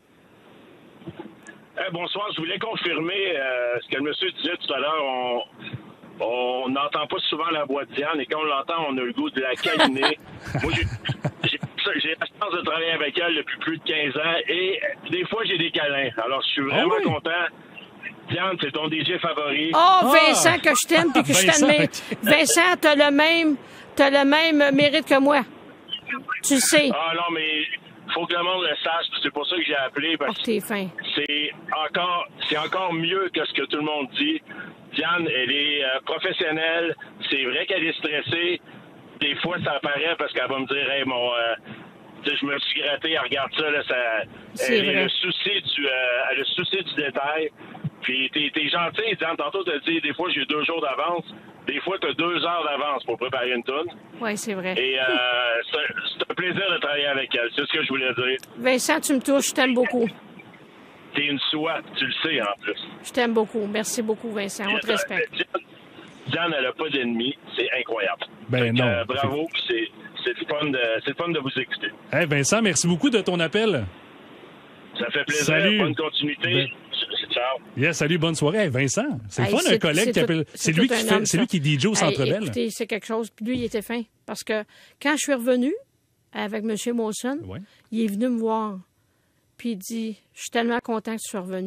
Eh, bonsoir. Je voulais confirmer euh, ce que le monsieur disait tout à l'heure. On... On n'entend pas souvent la voix de Diane et quand on l'entend, on a le goût de la câliner. Moi, j'ai, j'ai, j'ai la chance de travailler avec elle depuis plus de quinze ans et des fois, j'ai des câlins. Alors, je suis vraiment oh oui. content. Diane, c'est ton D J favori. Oh, Vincent, que je t'aime puis que je t'admire. Vincent, t'as le même, t'as le même mérite que moi. Tu sais. Ah non, mais faut que le monde le sache. C'est pour ça que j'ai appelé. Parce oh, t'es fin. C'est encore, c'est encore mieux que ce que tout le monde dit. Diane, elle est euh, professionnelle. C'est vrai qu'elle est stressée. Des fois, ça apparaît parce qu'elle va me dire, hey, mon, euh, tu sais, je me suis gratté, elle regarde ça, là, ça. C'est elle vrai. a le souci du, euh, elle a le souci du détail. Puis t'es, t'es gentil, Diane. Tantôt, t'as dit, des fois, j'ai deux jours d'avance. Des fois, t'as deux heures d'avance pour préparer une toune. Oui, c'est vrai. Et euh, c'est, c'est un plaisir de travailler avec elle. C'est ce que je voulais dire. Vincent, tu me touches, je t'aime beaucoup. T'es une soie, tu le sais en plus. Je t'aime beaucoup. Merci beaucoup, Vincent. On te respecte. Diane, Diane elle n'a pas d'ennemis. C'est incroyable. Ben non. Euh, bravo. C'est, c'est, le fun de, c'est le fun de vous écouter. Hey Vincent, merci beaucoup de ton appel. Ça fait plaisir. Salut. Bonne continuité. Ben... Ciao. Yeah, salut, bonne soirée. Hey, Vincent, c'est hey, le fun, c'est, un collègue c'est qui appelle. Tout, c'est, c'est, lui qui fait, homme, c'est lui qui D J au Centre hey, Bell. Écoutez, c'est quelque chose. Puis lui, il était fin. Parce que quand je suis revenue avec M. Molson, ouais. il est venu me voir. Puis il dit, je suis tellement content que tu sois revenu.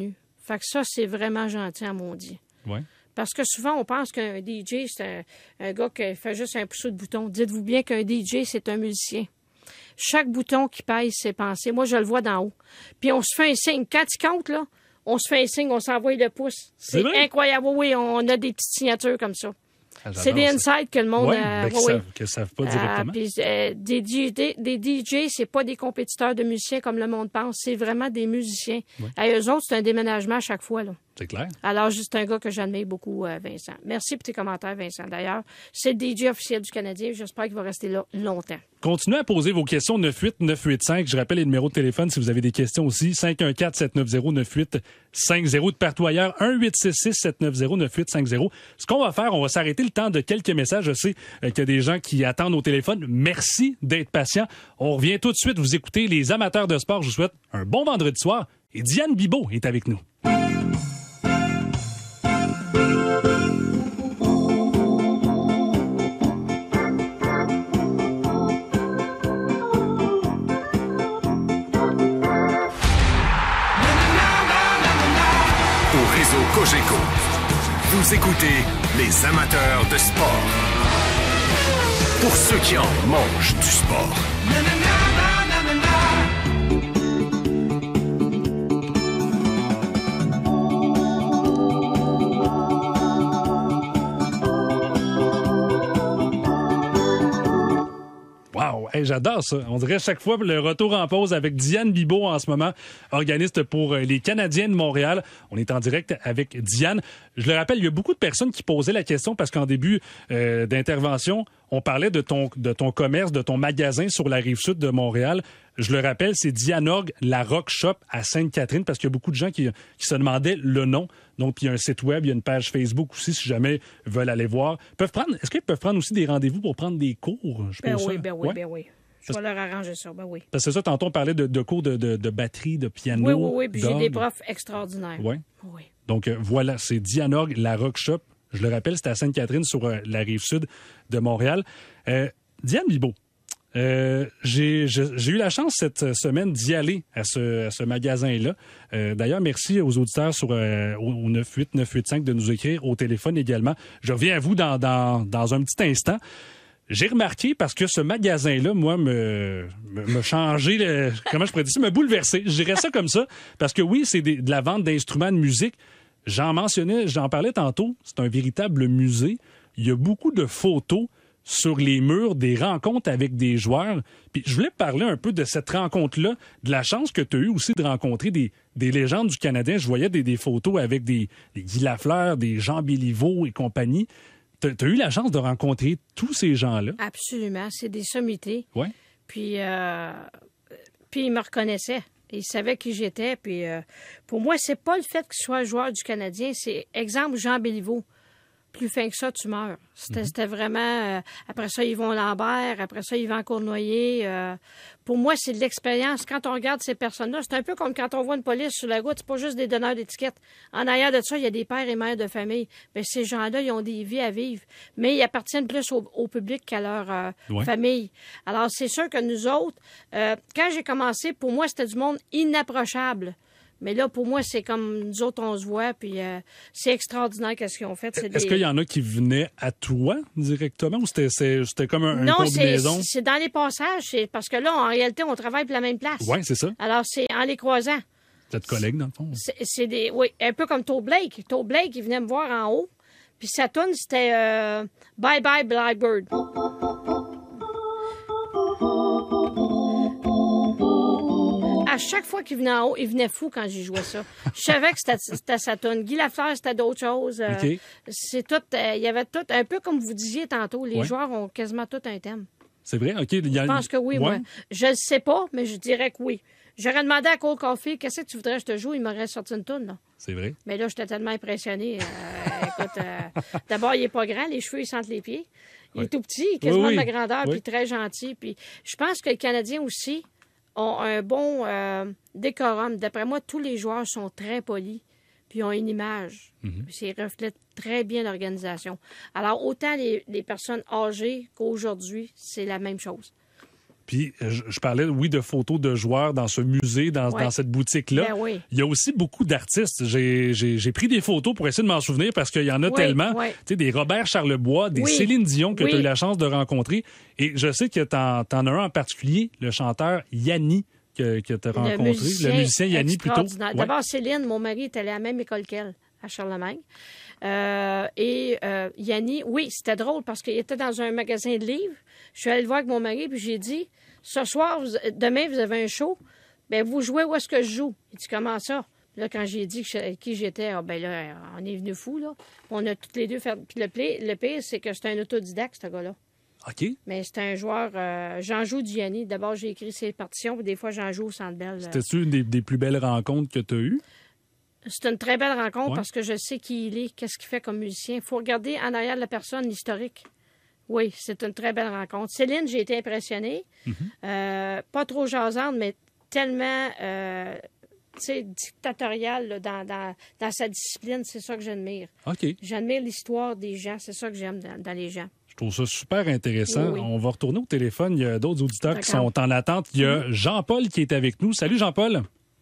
Fait que ça, c'est vraiment gentil à maudit. Ouais. Parce que souvent, on pense qu'un D J, c'est un, un gars qui fait juste un pouceau de bouton. Dites-vous bien qu'un D J, c'est un musicien. Chaque bouton qui pèse, c'est pensé. Moi, je le vois d'en haut. Puis on se fait un signe. Quand il compte, là, on se fait un signe, on s'envoie le pouce. C'est, c'est incroyable. Oui, on a des petites signatures comme ça. Ah, c'est des insights que le monde... Ouais, euh, ben, oui, savent, que savent pas directement. Euh, puis, euh, des, D J, des, des D J, c'est pas des compétiteurs de musiciens comme le monde pense. C'est vraiment des musiciens. Ouais. À eux autres, c'est un déménagement à chaque fois, là. C'est clair. Alors, c'est un gars que j'admire beaucoup, euh, Vincent. Merci pour tes commentaires, Vincent. D'ailleurs, c'est le D J officiel du Canadien. J'espère qu'il va rester là longtemps. Continuez à poser vos questions. neuf huit neuf huit cinq. Je rappelle les numéros de téléphone si vous avez des questions aussi. cinq un quatre sept neuf zéro neuf huit cinq zéro. De partout ailleurs, un huit six six sept neuf zéro neuf huit cinq zéro. Ce qu'on va faire, on va s'arrêter le temps de quelques messages. Je sais euh, qu'il y a des gens qui attendent au téléphone. Merci d'être patient. On revient tout de suite. Vous écoutez les amateurs de sport. Je vous souhaite un bon vendredi soir. Et Diane Bibeau est avec nous. Cogeco. Vous écoutez les amateurs de sport. Pour ceux qui en mangent du sport. Wow, hey, j'adore ça. On dirait chaque fois le retour en pause avec Diane Bibeau en ce moment, organiste pour les Canadiens de Montréal. On est en direct avec Diane. Je le rappelle, il y a beaucoup de personnes qui posaient la question parce qu'en début euh, d'intervention, on parlait de ton, de ton commerce, de ton magasin sur la rive sud de Montréal. Je le rappelle, c'est Dianorg, la Rock Shop à Sainte-Catherine, parce qu'il y a beaucoup de gens qui, qui se demandaient le nom. Donc, il y a un site web, il y a une page Facebook aussi, si jamais ils veulent aller voir. Ils peuvent prendre, est-ce qu'ils peuvent prendre aussi des rendez-vous pour prendre des cours? Je ben, pense oui, ça. ben oui, ouais? ben oui. Je vais leur arranger ça, ben oui. Parce que c'est ça, tantôt, on parlait de, de cours de, de, de batterie, de piano. Oui, oui, oui, puis j'ai des profs extraordinaires. Ouais. Oui. Donc, euh, voilà, c'est Dianorg, la Rock Shop. Je le rappelle, c'est à Sainte-Catherine, sur euh, la rive sud de Montréal. Euh, Diane Bibeau, euh, j'ai, j'ai eu la chance cette semaine d'y aller à ce, à ce magasin-là. Euh, d'ailleurs, merci aux auditeurs sur euh, au neuf huit neuf huit cinq de nous écrire au téléphone également. Je reviens à vous dans, dans, dans un petit instant. J'ai remarqué, parce que ce magasin-là, moi, me, me, me changé, le, comment je pourrais dire ça, me bouleversé. Je dirais ça comme ça. Parce que oui, c'est des, de la vente d'instruments de musique. J'en mentionnais, j'en parlais tantôt. C'est un véritable musée. Il y a beaucoup de photos sur les murs, des rencontres avec des joueurs. Puis je voulais parler un peu de cette rencontre-là, de la chance que tu as eu aussi de rencontrer des, des légendes du Canadien. Je voyais des, des photos avec des, des Guy Lafleur, des Jean Béliveau et compagnie. Tu as eu la chance de rencontrer tous ces gens-là? Absolument. C'est des sommités. Oui. Puis, euh, puis ils me reconnaissaient. Ils savaient qui j'étais. Puis euh, pour moi, c'est pas le fait qu'il soit joueur du Canadien. C'est, exemple, Jean Béliveau. Plus fin que ça, tu meurs. C'était, mm-hmm. c'était vraiment... Euh, après ça, Yvon Lambert. Après ça, Yvan Cournoyer. Euh, pour moi, c'est de l'expérience. Quand on regarde ces personnes-là, c'est un peu comme quand on voit une police sur la route. C'est pas juste des donneurs d'étiquettes. En arrière de ça, il y a des pères et mères de famille. Bien, ces gens-là, ils ont des vies à vivre. Mais ils appartiennent plus au, au public qu'à leur euh, ouais. famille. Alors, c'est sûr que nous autres, euh, quand j'ai commencé, pour moi, c'était du monde inapprochable. Mais là, pour moi, c'est comme nous autres, on se voit, puis euh, c'est extraordinaire qu'est-ce qu'ils ont fait. C'est Est-ce des... qu'il y en a qui venaient à toi directement ou c'était, c'est, c'était comme un, non, une combinaison? Non, c'est, c'est dans les passages. C'est parce que là, en réalité, on travaille pour la même place. Oui, c'est ça. Alors, c'est en les croisant. Vous êtes collègues, dans le fond? C'est, c'est des... Oui, un peu comme Toe Blake. Toe Blake, il venait me voir en haut, puis sa toune, c'était euh, Bye Bye Blackbird. À chaque fois qu'il venait en haut, il venait fou quand j'y jouais ça. Je savais que c'était, c'était sa toune. Guy Lafleur, c'était d'autres choses. Euh, okay. C'est tout. Il euh, y avait tout, un peu comme vous disiez tantôt, les ouais. joueurs ont quasiment tout un thème. C'est vrai? OK. Il y a... Je pense que oui, ouais. moi. Je ne sais pas, mais je dirais que oui. J'aurais demandé à Cole Caulfield, qu'est-ce que tu voudrais que je te joue? Il m'aurait sorti une toune, là. C'est vrai. Mais là, j'étais tellement impressionné. Euh, écoute, euh, d'abord, il n'est pas grand, les cheveux, ils sentent les pieds. Il ouais. est tout petit, quasiment oui, oui. de ma grandeur, oui. puis très gentil. Puis je pense que les Canadiens aussi ont un bon euh, décorum. D'après moi, tous les joueurs sont très polis, puis ont une image. Mm-hmm. Puis ça reflète très bien l'organisation. Alors, autant les, les personnes âgées qu'aujourd'hui, c'est la même chose. Puis je, je parlais, oui, de photos de joueurs dans ce musée, dans, Ouais. dans cette boutique-là. Ben oui. Il y a aussi beaucoup d'artistes. J'ai, j'ai, j'ai pris des photos pour essayer de m'en souvenir parce qu'il y en a Oui, tellement. oui. Tu sais, des Robert Charlebois, des Oui. Céline Dion que Oui. tu as eu la chance de rencontrer. Et je sais que t'en, t'en as un en particulier, le chanteur Yanni, que, que tu as rencontré. musicien le musicien Yanni, plutôt. extraordinaire. Ouais. D'abord, Céline, mon mari, est allé à la même école qu'elle, à Charlemagne. Euh, et euh, Yanni, oui, c'était drôle parce qu'il était dans un magasin de livres. Je suis allée le voir avec mon mari, puis j'ai dit, ce soir, vous- demain, vous avez un show. Ben vous jouez où est-ce que je joue? Il dit, comment ça? Puis là, quand j'ai dit que je- qui j'étais, ah, ben là, on est venus fous, là. Puis on a toutes les deux fait. Puis le, pla- le pire, c'est que c'est un autodidacte, ce gars-là. OK. Mais c'est un joueur. Euh, j'en joue du Yanni. D'abord, j'ai écrit ses partitions, puis des fois, j'en joue au Centre Bell. C'était-tu une des, des plus belles rencontres que tu as eues? C'est une très belle rencontre Ouais. parce que je sais qui il est, qu'est-ce qu'il fait comme musicien. Il faut regarder en arrière de la personne l'historique. Oui, c'est une très belle rencontre. Céline, j'ai été impressionnée. Mm-hmm. Euh, pas trop jasante, mais tellement euh, tu sais, dictatoriale là, dans, dans, dans sa discipline. C'est ça que j'admire. OK. J'admire l'histoire des gens. C'est ça que j'aime dans, dans les gens. Je trouve ça super intéressant. Oui, oui. On va retourner au téléphone. Il y a d'autres auditeurs qui D'accord. sont en attente. Il y a Jean-Paul qui est avec nous. Salut, Jean-Paul.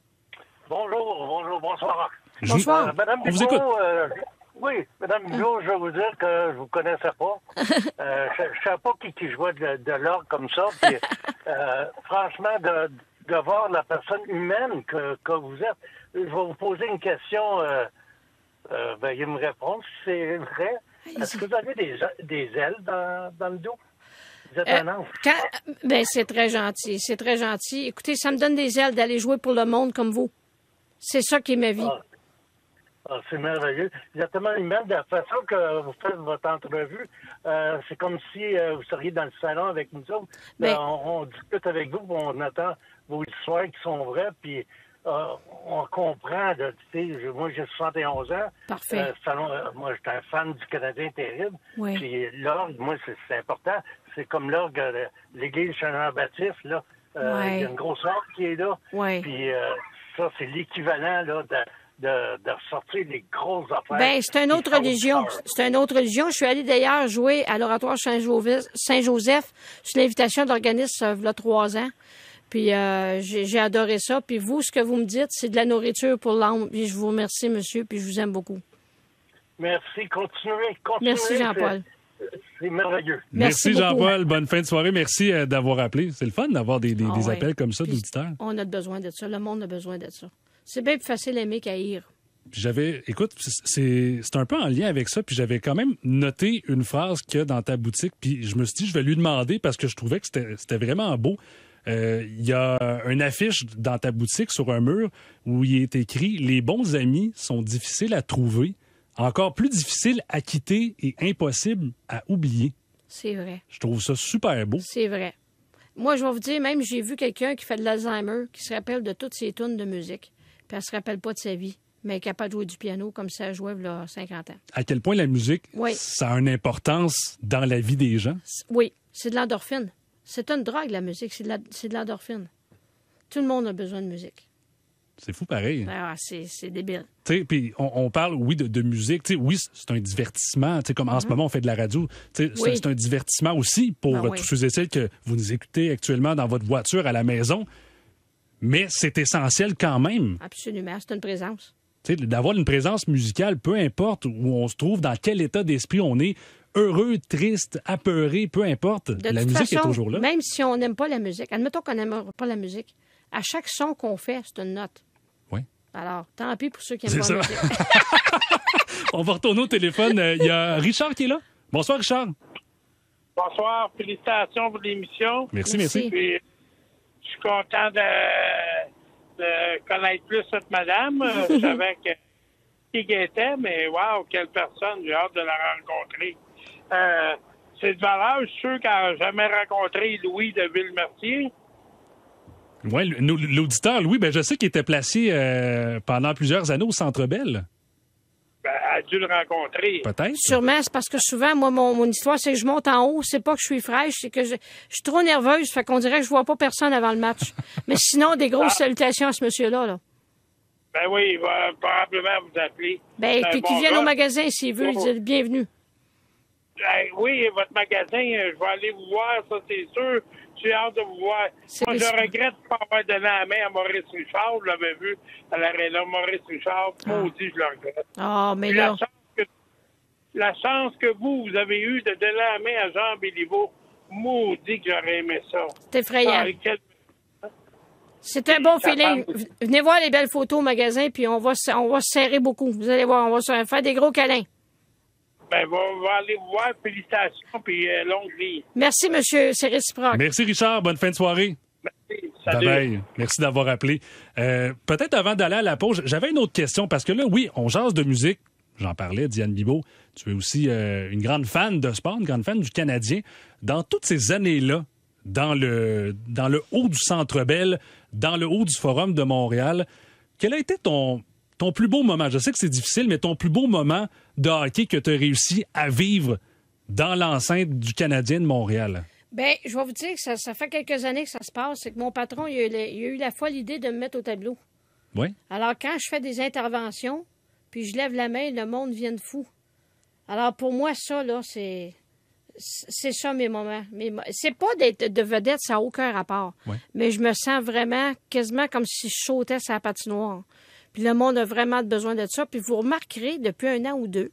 Bonjour, bonjour, bonsoir. Je- Bonsoir. Euh, Madame On vous Bigot, écoute. euh, oui, Madame Bigot, je vais vous dire que je vous connaissais pas. Euh, je ne savais pas qui, qui jouait de, de l'orgue comme ça. Puis, euh, franchement, de, de voir la personne humaine que, que vous êtes, je vais vous poser une question. Euh, euh, ben, il me répond si c'est vrai. Est-ce que vous avez des, des ailes dans, dans le dos? Vous êtes Euh, un ange. quand- ben, c'est très gentil. C'est très gentil. Écoutez, ça me donne des ailes d'aller jouer pour le monde comme vous. C'est ça qui est ma vie. Ah. Ah, c'est merveilleux. Vous êtes tellement humaine. De la façon que vous faites votre entrevue, euh, c'est comme si euh, vous seriez dans le salon avec nous autres. Mais- Euh, on, on discute avec vous, puis on attend vos histoires qui sont vraies, puis euh, on comprend. De, tu sais, moi, j'ai soixante et onze ans. Parfait. Euh, salon, euh, moi, j'étais un fan du Canadien terrible. Oui. Puis l'orgue, moi, c'est, c'est important. C'est comme l'orgue de l'église Saint-Jean-Baptiste, là. Euh, Ouais. Il y a une grosse orgue qui est là. Ouais. Puis euh, ça, c'est l'équivalent, là, de... De, de ressortir des grosses affaires. Ben, c'est une qui autre font religion. peur. C'est une autre religion. Je suis allée d'ailleurs jouer à l'oratoire Saint-Joseph, Saint-Joseph sur l'invitation de l'organisme euh, il y a trois ans. Puis euh, j'ai, j'ai adoré ça. Puis vous, ce que vous me dites, c'est de la nourriture pour l'âme. Puis je vous remercie, monsieur, puis je vous aime beaucoup. Merci. Continuez. Continuez. Merci, Jean-Paul. C'est, c'est merveilleux. Merci Merci, beaucoup. Jean-Paul. Bonne fin de soirée. Merci euh, d'avoir appelé. C'est le fun d'avoir des, des, Ah des ouais. appels comme ça Puis d'auditeurs. On a besoin de ça. Le monde a besoin de ça. C'est bien plus facile d'aimer qu'haïr. Puis j'avais, écoute, c'est, c'est un peu en lien avec ça, puis j'avais quand même noté une phrase qu'il y a dans ta boutique, puis je me suis dit, je vais lui demander parce que je trouvais que c'était, c'était vraiment beau. Euh, Il y a une affiche dans ta boutique sur un mur où il est écrit « Les bons amis sont difficiles à trouver, encore plus difficiles à quitter et impossibles à oublier. C'est vrai. » Je trouve ça super beau. C'est vrai. Moi, je vais vous dire, même j'ai vu quelqu'un qui fait de l'Alzheimer, qui se rappelle de toutes ses tunes de musique, puis elle se rappelle pas de sa vie, mais elle est capable de jouer du piano comme ça elle jouait il y a cinquante ans. À quel point la musique, Oui. ça a une importance dans la vie des gens. C- Oui, c'est de l'endorphine. C'est une drogue, la musique. C'est de, la, c'est de l'endorphine. Tout le monde a besoin de musique. C'est fou pareil. Ah, c'est, c'est débile. Tu sais, puis on, on parle, oui, de, de musique. Tu sais, oui, c'est un divertissement. Tu sais, comme en ce moment, on fait de la radio. Tu sais, c'est- Mm-hmm. Oui. c'est un divertissement aussi pour Ben euh, oui. tous ceux et celles que vous nous écoutez actuellement dans votre voiture, à la maison. Mais c'est essentiel quand même, Absolument. C'est une présence. tu sais, d'avoir une présence musicale, peu importe où on se trouve, dans quel état d'esprit on est, heureux, triste, apeuré, peu importe. De La toute musique façon, est toujours là. même si on n'aime pas la musique, admettons qu'on n'aime pas la musique, à chaque son qu'on fait, c'est une note. Oui. Alors, tant pis pour ceux qui aiment C'est pas ça. la musique. On va retourner au téléphone. Euh, Il y a Richard qui est là. Bonsoir, Richard. Bonsoir, félicitations pour l'émission. Merci, Merci. merci. Puis, je suis content de, de connaître plus cette madame. Euh, Je savais que, qui qu'elle était, mais wow, quelle personne, j'ai hâte de la rencontrer. Euh, c'est de valeur, je suis sûr qu'elle n'a jamais rencontré Louis de Villemercier. Ouais, l- nous, l'auditeur, Louis, ben, je sais qu'il était placé euh, pendant plusieurs années au Centre Bell. Ben, elle a dû le rencontrer. Peut-être. Sûrement, c'est parce que souvent, moi, mon, mon histoire, c'est que je monte en haut. C'est pas que je suis fraîche, c'est que je, je suis trop nerveuse. Fait qu'on dirait que je vois pas personne avant le match. Mais sinon, des grosses salutations à ce monsieur-là, là. Ben oui, il va probablement vous appeler. Ben, C'est un puis bon qu'il vienne gars. au magasin s'il veut, il dit bienvenue. Ben, oui, votre magasin, euh, je vais aller vous voir, ça, c'est sûr. J'ai hâte de vous voir. C'est Moi, je possible. regrette de ne pas avoir donné la main à Maurice Richard. Vous l'avez vu à l'aréna. Maurice Richard, Ah. maudit, je le regrette. Ah, mais Puis là... La chance, que, la chance que vous, vous avez eue de donner la main à Jean Béliveau, maudit que j'aurais aimé ça. C'est effrayant. Ah, quel- C'est un bon Ça feeling. parle. Venez voir les belles photos au magasin, puis on va, se- on va se serrer beaucoup. Vous allez voir, on va se faire des gros câlins. Ben, on va aller vous voir. Félicitations, puis euh, longue vie. Merci, monsieur. C'est réciproque. Merci, Richard. Bonne fin de soirée. Merci. Bye Salut. bye. Merci d'avoir appelé. Euh, peut-être avant d'aller à la pause, j'avais une autre question parce que là, oui, on jase de musique. J'en parlais, Diane Bibeau. Tu es aussi euh, une grande fan de sport, une grande fan du Canadien. Dans toutes ces années-là, dans le, dans le haut du Centre Bell, dans le haut du Forum de Montréal, quel a été ton, ton plus beau moment? Je sais que c'est difficile, mais ton plus beau moment de hockey que tu as réussi à vivre dans l'enceinte du Canadien de Montréal? Ben, je vais vous dire que ça, ça fait quelques années que ça se passe. C'est que mon patron, il a, eu la- il a eu la folle idée de me mettre au tableau. Oui? Alors, quand je fais des interventions, puis je lève la main, le monde vient de fou. Alors, pour moi, ça, là, c'est... C'est ça, mes moments. Mes mo- C'est pas d'être de vedette, ça n'a aucun rapport. Ouais. Mais je me sens vraiment quasiment comme si je sautais sur la patinoire. Puis le monde a vraiment besoin de ça. Puis vous remarquerez, depuis un an ou deux,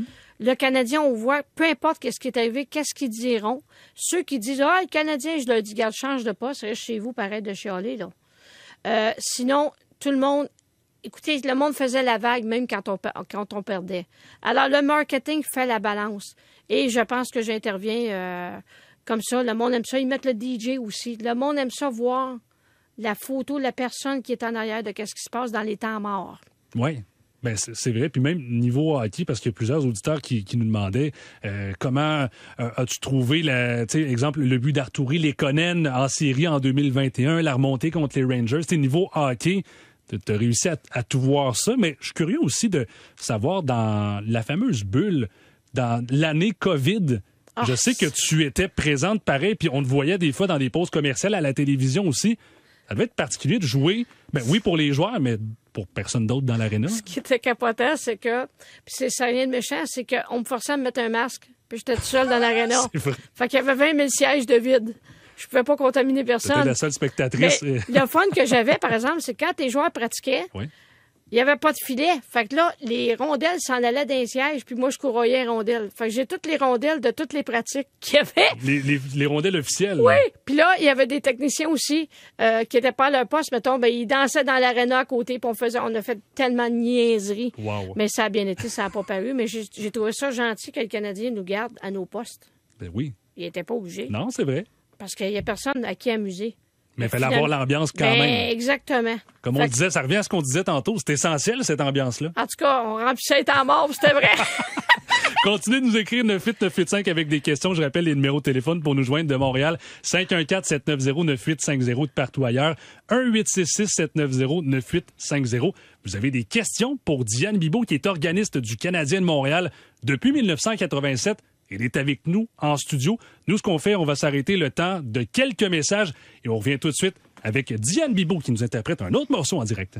le Canadien, on voit, peu importe qu'est-ce qui est arrivé, qu'est-ce qu'ils diront. Ceux qui disent « Ah, le Canadien, je leur dis, garde, change de poste, reste chez vous, pareil de chialer, là. Euh, sinon, tout le monde... Écoutez, le monde faisait la vague même quand on, per- quand on perdait. Alors, le marketing fait la balance. Et je pense que j'interviens euh, comme ça. Le monde aime ça. Ils mettent le D J aussi. Le monde aime ça voir la photo de la personne qui est en arrière de ce qui se passe dans les temps morts. Oui. Ben c'est c'est vrai. Puis même niveau hockey, parce qu'il y a plusieurs auditeurs qui, qui nous demandaient euh, comment euh, as-tu trouvé, la, tu sais, exemple, le but d'Arturi Lekonen en série en deux mille vingt et un, la remontée contre les Rangers. Tu sais, niveau hockey, tu as réussi à, à tout voir ça. Mais je suis curieux aussi de savoir dans la fameuse bulle, dans l'année COVID, Ah, je sais que tu étais présente pareil, puis on te voyait des fois dans des pauses commerciales à la télévision aussi. Ça devait être particulier de jouer, ben oui, pour les joueurs, mais pour personne d'autre dans l'aréna. Ce qui était capotant, c'est que, puis c'est ça rien de méchant, c'est qu'on me forçait à me mettre un masque, puis j'étais toute seule dans l'aréna. C'est vrai. Fait qu'il y avait vingt mille sièges de vide. Je pouvais pas contaminer C'était personne. la seule Mais spectatrice. le fun que j'avais, par exemple, c'est quand les joueurs pratiquaient, Oui. il n'y avait pas de filet. Fait que là, les rondelles s'en allaient d'un siège, puis moi, je couroyais les rondelles. Fait que j'ai toutes les rondelles de toutes les pratiques qu'il y avait. Les, les, les rondelles officielles. Oui. Puis là, il y avait des techniciens aussi euh, qui n'étaient pas à leur poste. Mettons, ben, ils dansaient dans l'aréna à côté, puis on faisait, on a fait tellement de niaiseries. Wow. Mais ça a bien été, ça n'a pas paru. Mais j'ai j'ai trouvé ça gentil que le Canadien nous garde à nos postes. Ben oui. Il n'était pas obligé. Non, c'est vrai. Parce qu'il n'y a personne à qui amuser. Mais il fallait Finalement- avoir l'ambiance quand Ben, même. exactement. Comme on Fait le que- disait, ça revient à ce qu'on disait tantôt. C'est essentiel, cette ambiance-là. En tout cas, on remplissait les temps morts, c'était vrai. Continuez de nous écrire neuf huit neuf huit cinq avec des questions. Je rappelle les numéros de téléphone pour nous joindre de Montréal. cinq un quatre sept neuf zéro neuf huit cinq zéro de partout ailleurs. un huit six six sept neuf zéro neuf huit cinq zéro. Vous avez des questions pour Diane Bibeau, qui est organiste du Canadien de Montréal depuis mille neuf cent quatre-vingt-sept. Elle est avec nous en studio. Nous, ce qu'on fait, on va s'arrêter le temps de quelques messages et on revient tout de suite avec Diane Bibeau qui nous interprète un autre morceau en direct.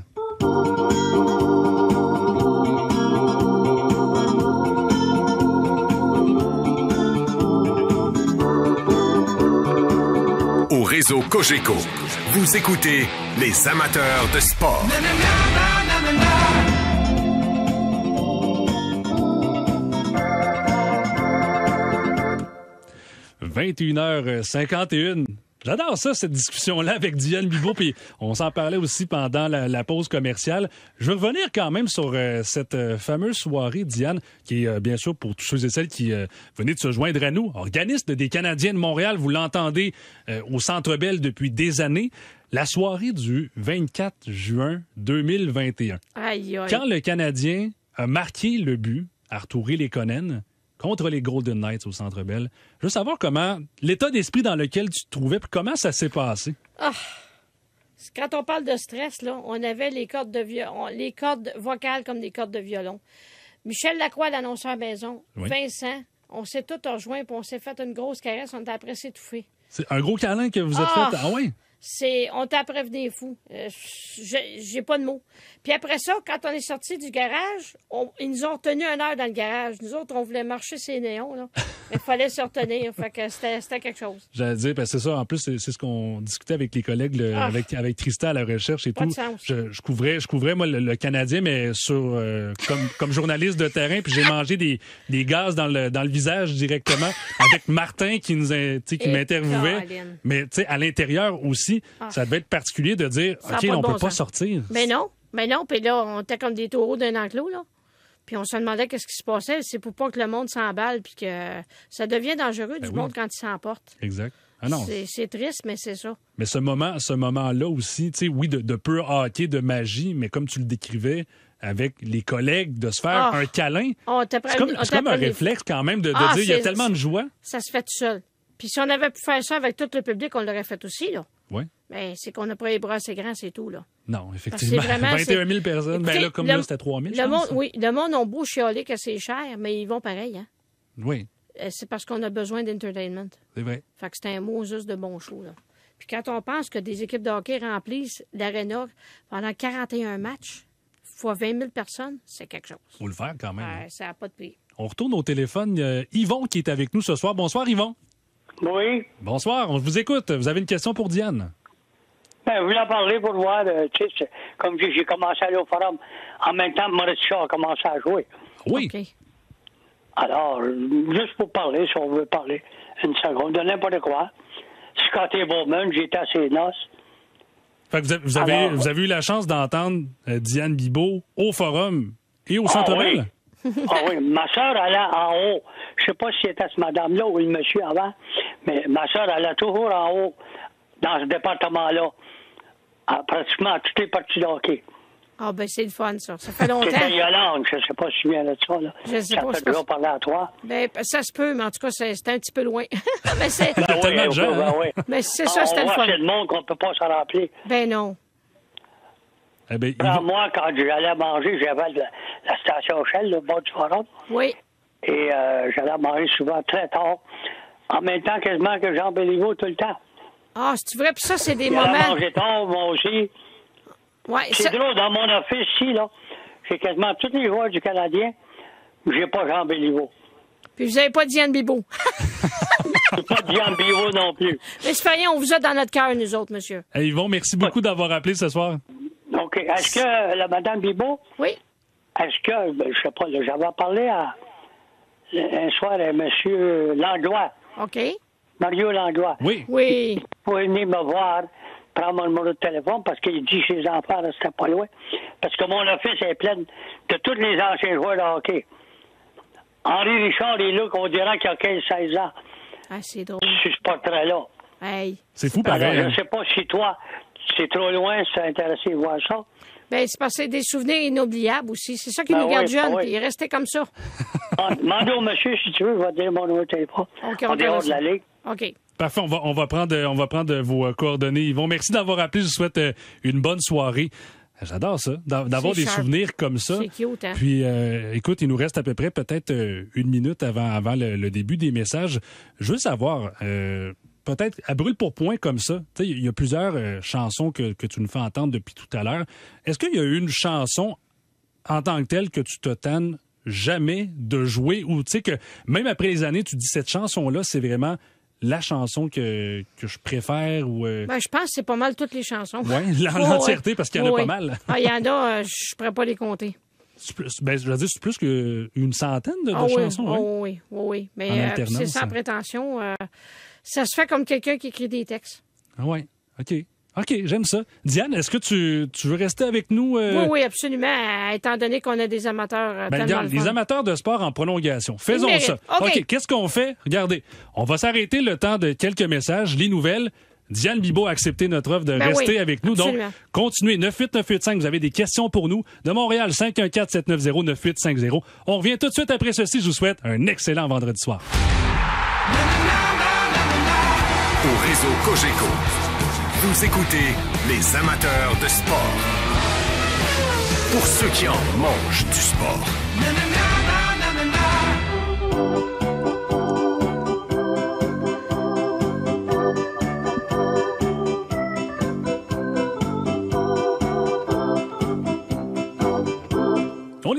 Au réseau Cogeco, vous écoutez les amateurs de sport. vingt et une heures cinquante et un. J'adore ça, cette discussion-là avec Diane Bibeau, puis on s'en parlait aussi pendant la, la pause commerciale. Je veux revenir quand même sur euh, cette euh, fameuse soirée, Diane, qui est euh, bien sûr pour tous ceux et celles qui euh, venaient de se joindre à nous, organiste des Canadiens de Montréal, vous l'entendez euh, au Centre Bell depuis des années, la soirée du vingt-quatre juin deux mille vingt et un. Aïe, aïe. Quand le Canadien a marqué le but, Arturi Lekonen, contre les Golden Knights au Centre Bell. Je veux savoir comment, l'état d'esprit dans lequel tu te trouvais, puis comment ça s'est passé. Quand on parle de stress, là, on avait les cordes de violon, les cordes vocales comme des cordes de violon. Michel Lacroix, l'annonceur maison, Oui. Vincent, on s'est tous rejoints, puis on s'est fait une grosse caresse, on était après s'étouffer. C'est un gros câlin que vous êtes Ah! fait. Ah oui? C'est, on t'a prévenu des fous. Euh, j'ai, j'ai pas de mots. Puis après ça, quand on est sorti du garage, on, ils nous ont retenu une heure dans le garage. Nous autres, on voulait marcher ces néons, là. Il fallait se retenir. Fait que c'était, c'était quelque chose. J'allais dire, parce que c'est ça, en plus, c'est, c'est ce qu'on discutait avec les collègues, le, Ah. avec, avec Tristan à la recherche et Pas tout. de sens. Je, je couvrais, je couvrais, moi, le, le Canadien, mais sur, euh, comme, comme journaliste de terrain, puis j'ai mangé des, des gaz dans le, dans le visage directement avec Martin qui nous a, tu sais, qui Et m'interviewait. Caroline. Mais, tu sais, à l'intérieur aussi, Ah. ça devait être particulier de dire, Ça a OK, pas de on bon peut pas sens. sortir. Mais non, mais non. Puis là, on était comme des taureaux d'un enclos, là. Puis on se demandait qu'est-ce qui se passait. C'est pour pas que le monde s'emballe puis que ça devient dangereux Ben du oui. monde quand il s'emporte. Exact. Ah non. C'est, c'est triste, mais c'est ça. Mais ce moment, ce moment-là aussi, tu sais, oui, de, de pur hockey, de magie, mais comme tu le décrivais, avec les collègues, de se faire Ah. un câlin. On t'a C'est comme, on c'est comme un t'a prévenu. réflexe quand même de, de Ah, dire, il y a c'est- tellement de joie. Ça se fait tout seul. Puis si on avait pu faire ça avec tout le public, on l'aurait fait aussi, là. Oui. Mais c'est qu'on n'a pas les bras assez grands, c'est tout, là. Non, Parce que effectivement. c'est vraiment, vingt et un mille personnes. Ben Écoutez, là, comme le- là, c'était trois mille, je Le pense. monde, oui, le monde a beau chialer que c'est cher, mais ils vont pareil, hein. Oui, Euh, C'est parce qu'on a besoin d'entertainment. c'est vrai. Fait que c'est un mot juste de bon show, là. Puis quand on pense que des équipes de hockey remplissent l'aréna pendant quarante et un matchs, fois vingt mille personnes, c'est quelque chose. Faut le faire quand même. Ouais, ça n'a pas de prix. On retourne au téléphone. Il y a Yvon qui est avec nous ce soir. Bonsoir, Yvon. Oui. Bonsoir, on vous écoute. Vous avez une question pour Diane? Ben, je voulais en parler pour voir, euh, tu sais, c'est- comme j'ai j'ai commencé à aller au forum. En même temps, Maurice Shaw a commencé à jouer. Oui. OK. Alors, euh, juste pour parler, si on veut parler, une seconde, de n'importe quoi. Scotty Bowman, j'étais à ses noces. Fait que vous avez, vous avez, Alors- vous avez eu la chance d'entendre euh, Diane Bibeau au forum et au Ah Centre oui. Bell. Ah oui, ma soeur allait en haut. Je sais pas si c'était cette madame-là ou le monsieur avant, mais ma soeur allait toujours en haut dans ce département-là. À pratiquement toutes les parties de hockey. Ah, ben c'est le fun, ça. Ça fait longtemps. C'était Yolande, je sais pas si tu viens de ça. Là. Je sais ça pas, fait c'est pas- déjà parler à toi. Ben, ça se peut, mais en tout cas, c'est, c'est un petit peu loin. mais c'est, Il y a tellement de oui, gens, oui, hein? oui. mais c'est Ah, ça, c'était on le voit fun. c'est le monde qu'on peut pas s'en rappeler. Ben non. Eh ben, Prends Yvon- moi, quand j'allais manger, j'avais la, la station Shell, le bas du forum, Oui. et euh, j'allais manger souvent très tard. En même temps, quasiment que Jean Béliveau tout le temps. Ah, c'est vrai, puis ça, c'est des Il allait moments. manger tard, moi aussi. Ouais, C'est ça- drôle, dans mon office ici, là, j'ai quasiment tous les joueurs du Canadien, mais j'ai pas Jean Béliveau. Puis vous n'avez pas Diane Bibeau. J'ai pas Jean Béliveau non plus. Mais c'est pas rien, on vous a dans notre cœur, nous autres, monsieur. Hey, Yvon, merci beaucoup d'avoir appelé ce soir. Donc, est-ce que la Madame Bibeau, Oui. est-ce que, ben, je sais pas, là, j'avais parlé à, un soir à M. Langlois, OK. Mario Langlois. Oui. Oui. Vous pouvez venir me voir, prendre mon numéro de téléphone, parce qu'il dit chez les enfants, là, c'était pas loin. Parce que mon office est plein de tous les anciens joueurs de hockey. Henri Richard est là, qu'on dirait qu'il a quinze seize ans, Ah, c'est drôle. sur ce portrait-là. Hey. C'est fou Alors, pareil. je hein? ne sais pas si toi, c'est trop loin, si tu es intéressé à voir ça. Ben, c'est parce que c'est des souvenirs inoubliables aussi. C'est ça qui Ben nous garde oui, jeunes, ben oui. puis il est resté comme ça. Ah, demande au monsieur, si tu veux, je vais te dire mon numéro de téléphone. OK, en on dehors verra de la ça. ligue. OK. Parfait, on va, on va prendre, on va prendre vos euh, coordonnées. Yvon, merci d'avoir appelé. Je vous souhaite euh, une bonne soirée. J'adore ça, d'a- d'avoir C'est des sharp. souvenirs comme ça. C'est cute, hein? Puis, euh, écoute, il nous reste à peu près peut-être euh, une minute avant, avant le, le début des messages. Je veux savoir, euh, peut-être à brûle pour point comme ça, tu sais, il y a plusieurs euh, chansons que, que tu nous fais entendre depuis tout à l'heure. Est-ce qu'il y a une chanson en tant que telle que tu te tannes jamais de jouer ou tu sais que même après les années, tu dis cette chanson-là, c'est vraiment la chanson que, que je préfère ou... euh, Ben, je pense que c'est pas mal toutes les chansons. Ouais, l'en- Oh, l'entièreté, ouais. parce qu'il y en a Oh, pas oui. mal. Ah, il y en a, euh, je pourrais pas les compter. C'est plus- ben, je veux dire, c'est plus qu'une centaine de, de Ah oui, chansons. oh, hein? oui, oui, oui. Mais En euh, alternance, c'est sans hein. prétention. euh, ça se fait comme quelqu'un qui écrit des textes. Ah ouais, OK. OK, j'aime ça. Diane, est-ce que tu, tu veux rester avec nous? euh? Oui, oui, absolument, euh, étant donné qu'on a des amateurs euh, Ben, tellement regarde, le les fun. amateurs de sport en prolongation. Faisons Ils ça. méritent. OK. qu'est-ce qu'on fait? Regardez, on va s'arrêter le temps de quelques messages, les nouvelles. Diane Bibeau a accepté notre offre de Ben rester oui, avec nous. Donc, absolument. continuez. neuf huit neuf huit cinq, vous avez des questions pour nous. De Montréal, cinq un quatre sept neuf zéro neuf huit cinq zéro. On revient tout de suite après ceci. Je vous souhaite un excellent vendredi soir. Au réseau Cogeco, vous écoutez les amateurs de sport. Pour ceux qui en mangent du sport.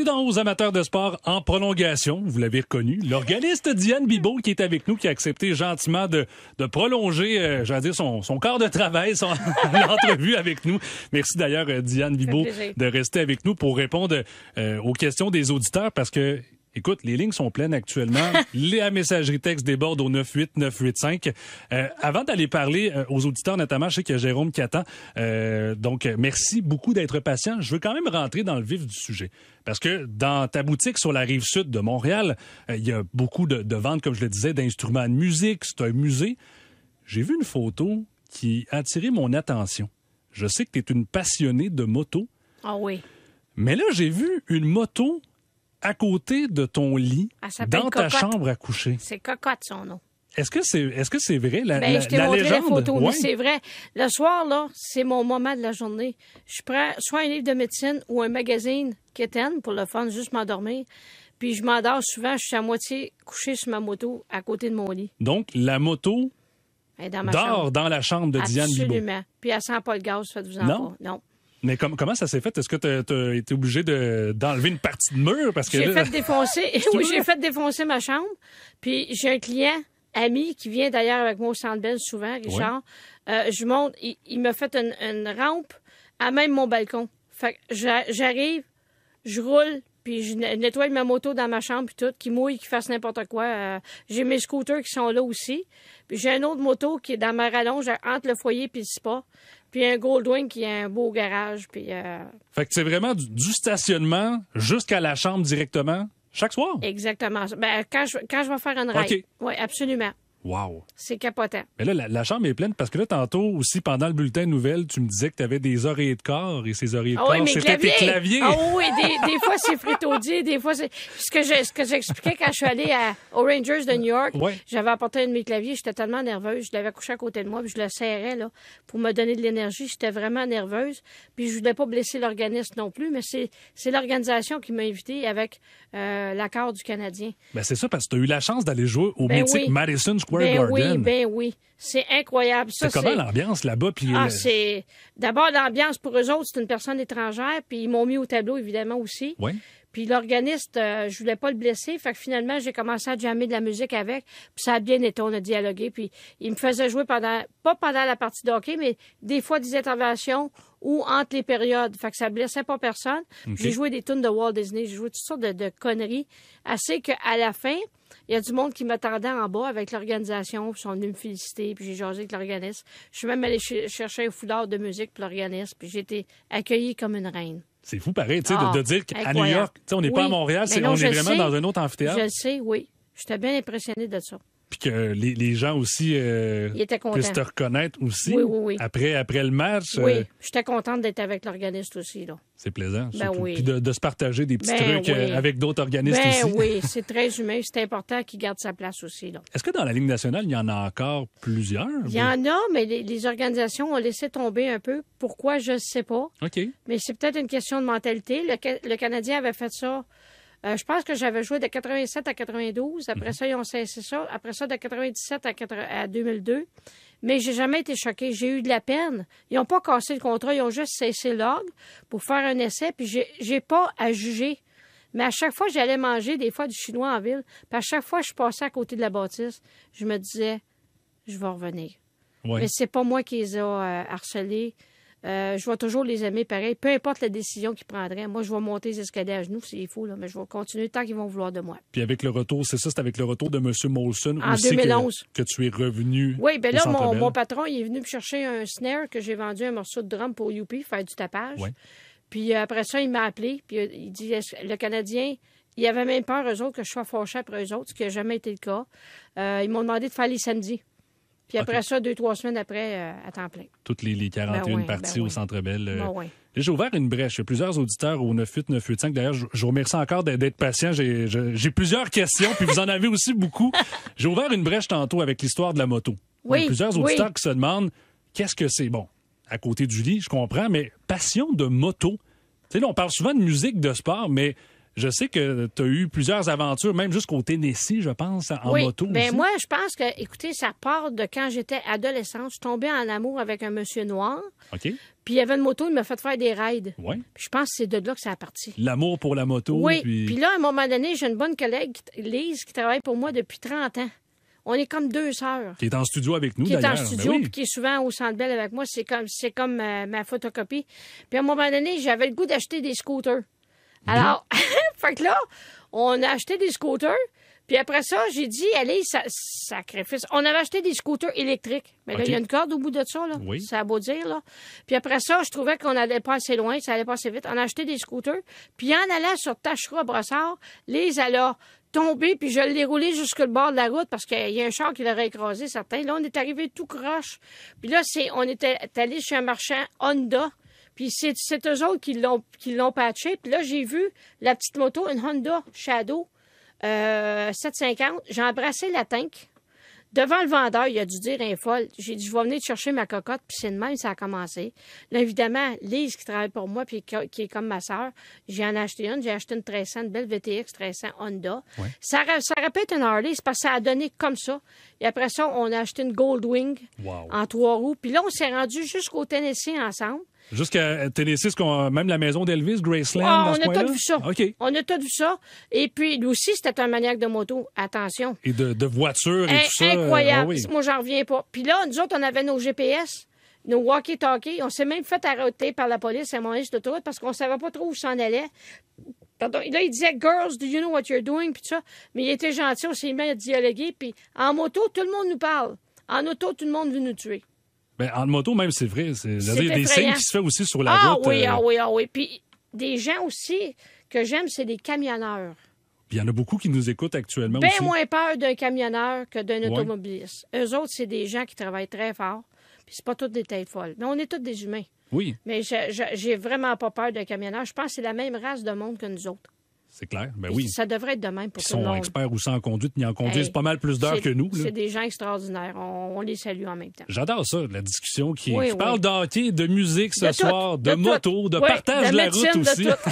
Bienvenue dans Aux amateurs de sport en prolongation. Vous l'avez reconnu. L'organiste Diane Bibeau qui est avec nous, qui a accepté gentiment de, de prolonger, euh, j'allais dire, son, son quart de travail, son l'entrevue avec nous. Merci d'ailleurs, euh, Diane Bibeau, de rester avec nous pour répondre euh, aux questions des auditeurs parce que écoute, les lignes sont pleines actuellement. La messagerie texte déborde au neuf huit neuf huit cinq. Euh, avant d'aller parler euh, aux auditeurs, notamment, je sais qu'il y a Jérôme qui attend. Euh, donc, merci beaucoup d'être patient. Je veux quand même rentrer dans le vif du sujet. Parce que dans ta boutique sur la rive sud de Montréal, euh, il y a beaucoup de, de ventes, comme je le disais, d'instruments de musique. C'est un musée. J'ai vu une photo qui a attiré mon attention. Je sais que tu es une passionnée de moto. Ah oui. Mais là, j'ai vu une moto à côté de ton lit, dans ta Cocotte. chambre à coucher. C'est Cocotte, son nom. Est-ce que c'est est-ce que c'est vrai, la, ben, la, je t'ai la montré légende? la photo, ouais. mais c'est vrai. Le soir, là, c'est mon moment de la journée. Je prends soit un livre de médecine ou un magazine Keten pour le fun, juste m'endormir. Puis je m'endors souvent, je suis à moitié couché sur ma moto à côté de mon lit. Donc, la moto dans ma dort chambre. dans la chambre de Diane Bibeau. Absolument. Puis elle sent pas le gaz, faites-vous-en Non? pas. Non. Mais com- comment ça s'est fait? Est-ce que tu as été obligé de, d'enlever une partie de mur? Parce que J'ai là... fait défoncer. Oui, j'ai fait défoncer ma chambre. Puis j'ai un client, ami, qui vient d'ailleurs avec moi au Centre Bell souvent, Richard. Ouais. Euh, je monte, il, il m'a fait une, une rampe à même mon balcon. Fait que j'a- j'arrive, je roule, puis je nettoie ma moto dans ma chambre, puis tout, qui mouille, qui fasse n'importe quoi. Euh, j'ai mes scooters qui sont là aussi. Puis j'ai une autre moto qui est dans ma rallonge entre le foyer puis le spa. Puis un Goldwing qui a un beau garage. Puis, euh... Fait que c'est vraiment du, du stationnement jusqu'à la chambre directement, chaque soir? Exactement. Ben, quand je, quand je vais faire une ride. Okay. Oui, absolument. Wow. C'est capotant. Mais là, la, la chambre est pleine parce que là, tantôt aussi, pendant le bulletin de nouvelles, tu me disais que tu avais des oreillers de corps et ces oreillers de oh, corps, oui, c'était claviers. tes claviers. Ah oh, oui, des, des fois, c'est fritaudier, des fois, c'est... Ce que, je, ce que j'expliquais quand je suis allée à, aux Rangers de New York, ouais. J'avais apporté un de mes claviers, j'étais tellement nerveuse, je l'avais couché à côté de moi, puis je le serrais là, pour me donner de l'énergie. J'étais vraiment nerveuse, puis je voulais pas blesser l'organisme non plus, mais c'est, c'est l'organisation qui m'a invitée avec euh, l'accord du Canadien. Ben c'est ça, parce que tu as eu la chance d'aller jouer au ben mythique oui. Madison Square ben Garden. Oui, ben oui, c'est incroyable. Ça, c'est comment l'ambiance là-bas? Puis ah, le... c'est... D'abord, l'ambiance, pour eux autres, c'est une personne étrangère, puis ils m'ont mis au tableau, évidemment, aussi. Oui. Puis l'organiste, euh, je voulais pas le blesser, fait que finalement, j'ai commencé à jammer de la musique avec, puis ça a bien été, on a dialogué, puis il me faisait jouer pendant, pas pendant la partie de hockey, mais des fois des interventions ou entre les périodes, fait que ça blessait pas personne. Okay. J'ai joué des tunes de Walt Disney, j'ai joué toutes sortes de, de conneries, assez qu'à la fin, il y a du monde qui m'attendait en bas avec l'organisation, puis ils sont venus me féliciter, puis j'ai jasé avec l'organisme. Je suis même allée ch- chercher un foulard de musique pour l'organisme, puis j'ai été accueillie comme une reine. C'est fou pareil, tu sais, ah, de, de dire qu'à New York, on n'est oui, pas à Montréal, c'est, non, on est vraiment sais, dans un autre amphithéâtre. Je le sais, oui. J'étais bien impressionnée de ça. Puis que les, les gens aussi euh, puissent te reconnaître aussi. Oui, oui, oui. Après, après le match. Oui, euh, j'étais contente d'être avec l'organiste aussi, là. C'est plaisant. Ben oui. Puis de, de se partager des petits ben trucs oui. euh, avec d'autres organistes ben aussi. oui, c'est très humain. C'est important qu'il garde sa place aussi, là. Est-ce que dans la Ligue nationale, il y en a encore plusieurs? Il y en a, mais les, les organisations ont laissé tomber un peu. Pourquoi, je ne sais pas. OK. Mais c'est peut-être une question de mentalité. Le, le Canadien avait fait ça... Euh, je pense que j'avais joué de quatre-vingt-sept à quatre-vingt-douze. Après mm-hmm. ça, ils ont cessé ça. Après ça, de quatre-vingt-dix-sept à, quatre... à deux mille deux. Mais j'ai jamais été choquée. J'ai eu de la peine. Ils n'ont pas cassé le contrat. Ils ont juste cessé l'orgue pour faire un essai. Puis j'ai, j'ai pas à juger. Mais à chaque fois, j'allais manger des fois du chinois en ville. Puis à chaque fois, je passais à côté de la bâtisse. Je me disais, je vais revenir. Ouais. Mais c'est pas moi qui les ai euh, harcelés. Euh, je vais toujours les aimer pareil, peu importe la décision qu'ils prendraient. Moi, je vais monter les escaliers à genoux, c'est fou, là, mais je vais continuer tant qu'ils vont vouloir de moi. Puis avec le retour, c'est ça, c'est avec le retour de M. Molson en aussi deux mille onze. Que, que tu es revenu. Oui, bien là, mon, mon patron, il est venu me chercher un snare que j'ai vendu, un morceau de drum pour U P, faire du tapage. Ouais. Puis après ça, il m'a appelé, puis il dit, le Canadien, il avait même peur, eux autres, que je sois fâché après eux autres, ce qui n'a jamais été le cas. Euh, ils m'ont demandé de faire les samedis. Puis après okay. ça, deux, trois semaines après, euh, à temps plein. Toutes les, les quarante et une ben oui, parties ben au oui. Centre Bell. Euh, ben oui. J'ai ouvert une brèche. Il y a plusieurs auditeurs au neuf huit neuf huit cinq. D'ailleurs, je, je vous remercie encore d'être, d'être patient. J'ai, je, j'ai plusieurs questions, puis vous en avez aussi beaucoup. J'ai ouvert une brèche tantôt avec l'histoire de la moto. Oui, Il y a plusieurs auditeurs oui. qui se demandent qu'est-ce que c'est. Bon, à côté du lit, je comprends, mais passion de moto. Tu sais, là, on parle souvent de musique, de sport, mais Je sais que tu as eu plusieurs aventures, même jusqu'au Tennessee, je pense, en oui. moto Ben aussi. moi, je pense que, écoutez, ça part de quand j'étais adolescente. Je suis tombée en amour avec un monsieur noir. OK. Puis il y avait une moto, il m'a fait faire des rides. Ouais. Puis je pense que c'est de là que ça a parti. L'amour pour la moto. Oui. Puis... Puis là, à un moment donné, j'ai une bonne collègue, Lise, qui travaille pour moi depuis trente ans. On est comme deux sœurs. Qui est en studio avec nous, Qui est d'ailleurs. en studio, Ben oui. puis qui est souvent au Centre Bell avec moi. C'est comme, c'est comme euh, ma photocopie. Puis à un moment donné, j'avais le goût d'acheter des scooters. Alors, fait que là, on a acheté des scooters. Puis après ça, j'ai dit, allez, ça, sacrifice. On avait acheté des scooters électriques. Mais là, OK. il y a une corde au bout de ça, là. Oui. Ça a beau dire, là. Puis après ça, je trouvais qu'on allait pas assez loin, ça allait pas assez vite. On a acheté des scooters. Puis en allant sur Tachereau à Brossard, Lise, elle a tombé, puis je l'ai roulé jusque le bord de la route parce qu'il y a un char qui l'aurait écrasé, certain. Là, on est arrivé tout croche. Puis là, c'est, on était allé chez un marchand Honda. Puis c'est, c'est eux autres qui l'ont, qui l'ont patché. Puis là, j'ai vu la petite moto, une Honda Shadow euh, sept cent cinquante. J'ai embrassé la tank. Devant le vendeur, il a dû dire un folle. J'ai dit, je vais venir te chercher ma cocotte. Puis c'est de même, ça a commencé. Là, évidemment, Lise, qui travaille pour moi, puis qui est comme ma sœur, j'ai en acheté une. J'ai acheté une treize cents, une belle V T X treize cents Honda. Ouais. Ça, ça répète une Harley, c'est parce que ça a donné comme ça. Et après ça, on a acheté une Goldwing Wow. en trois roues. Puis là, on s'est rendu jusqu'au Tennessee ensemble. Jusqu'à Tennessee, ce qu'on- même la maison d'Elvis, Graceland, Ah, dans on ce a coin-là? tout vu ça. OK. On a tout vu ça. Et puis, lui aussi, c'était un maniaque de moto. Attention. Et de, de voitures et In- tout ça. euh, Incroyable. ah oui. Moi, j'en reviens pas. Puis là, nous autres, on avait nos G P S, nos walkie-talkies. On s'est même fait arrêter par la police à mon de l'autoroute parce qu'on savait pas trop où s'en allait. Pardon. Là, il disait « Girls, do you know what you're doing? » Puis tout ça. Mais il était gentil, on s'est mis à dialoguer. Puis en moto, tout le monde nous parle. En auto, tout le monde veut nous tuer. Ben, en moto, même, c'est vrai. C'est, C'est il y a des effrayant. signes qui se fait aussi sur la Ah route. oui, euh, ah oui, ah oui. Puis des gens aussi que j'aime, c'est des camionneurs. Puis il y en a beaucoup qui nous écoutent actuellement Bien aussi. moins peur d'un camionneur que d'un Ouais. automobiliste. Eux autres, c'est des gens qui travaillent très fort. Puis c'est pas toutes des têtes folles. Mais on est tous des humains. Oui, Mais je- je- j'ai vraiment pas peur d'un camionneur. Je pense que c'est la même race de monde que nous autres. c'est clair. Ben Et oui. Ça devrait être de même pour Ils tout le sont monde. experts aussi en conduite, mais ils en conduisent Hey, pas mal plus d'heures c'est- que nous. là. C'est des gens extraordinaires. On, on les salue en même temps. J'adore ça, la discussion qui, Oui, qui oui. parle de hockey, de musique ce De tout, soir, de, de tout. moto, de Oui, partage de de la médecine, route de aussi. tout.